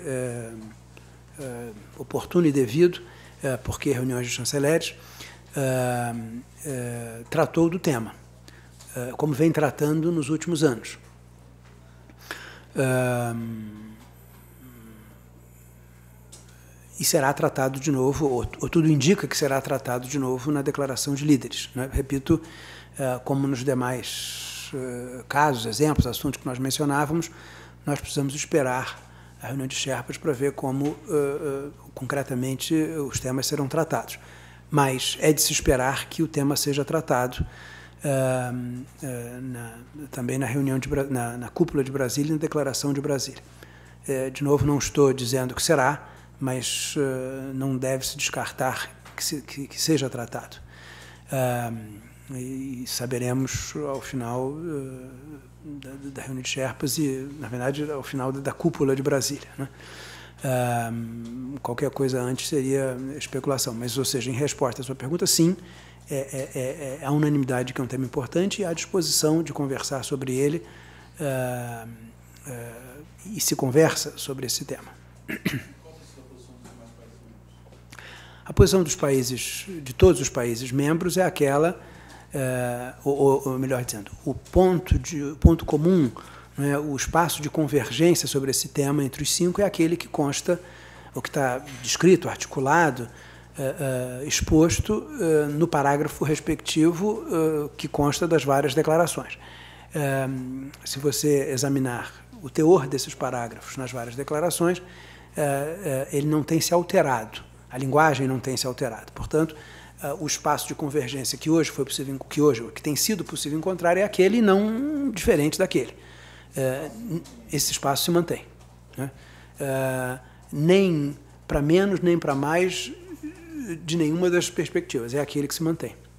[SPEAKER 1] oportuno e devido, porque reuniões de chanceleres, tratou do tema, como vem tratando nos últimos anos. E será tratado de novo, ou, ou tudo indica que será tratado de novo na declaração de líderes. Né? Repito, uh, como nos demais uh, casos, exemplos, assuntos que nós mencionávamos, nós precisamos esperar a reunião de Sherpas para ver como, uh, uh, concretamente, os temas serão tratados. Mas é de se esperar que o tema seja tratado uh, uh, na, também na reunião de, na, na cúpula de Brasília e na declaração de Brasília. Uh, de novo, não estou dizendo que será, mas uh, não deve se descartar que, se, que, que seja tratado. Uh, e saberemos ao final da, da reunião de Sherpas e, na verdade, ao final da cúpula de Brasília, né? Uh, qualquer coisa antes seria especulação. Mas, ou seja, em resposta à sua pergunta, sim, é, é, é, é a unanimidade que é um tema importante e a disposição de conversar sobre ele uh, uh, e se conversa sobre esse tema. A posição dos países, de todos os países membros, é aquela, uh, ou, ou melhor dizendo, o ponto, de, ponto comum, né, o espaço de convergência sobre esse tema entre os cinco é aquele que consta, o que está descrito, articulado, uh, uh, exposto uh, no parágrafo respectivo uh, que consta das várias declarações. Uh, se você examinar o teor desses parágrafos nas várias declarações, uh, uh, ele não tem se alterado, a linguagem não tem se alterado. Portanto, uh, o espaço de convergência que hoje foi possível, que hoje que tem sido possível encontrar é aquele e não diferente daquele. Uh, esse espaço se mantém, né? Uh, nem para menos nem para mais de nenhuma das perspectivas, é aquele que se mantém.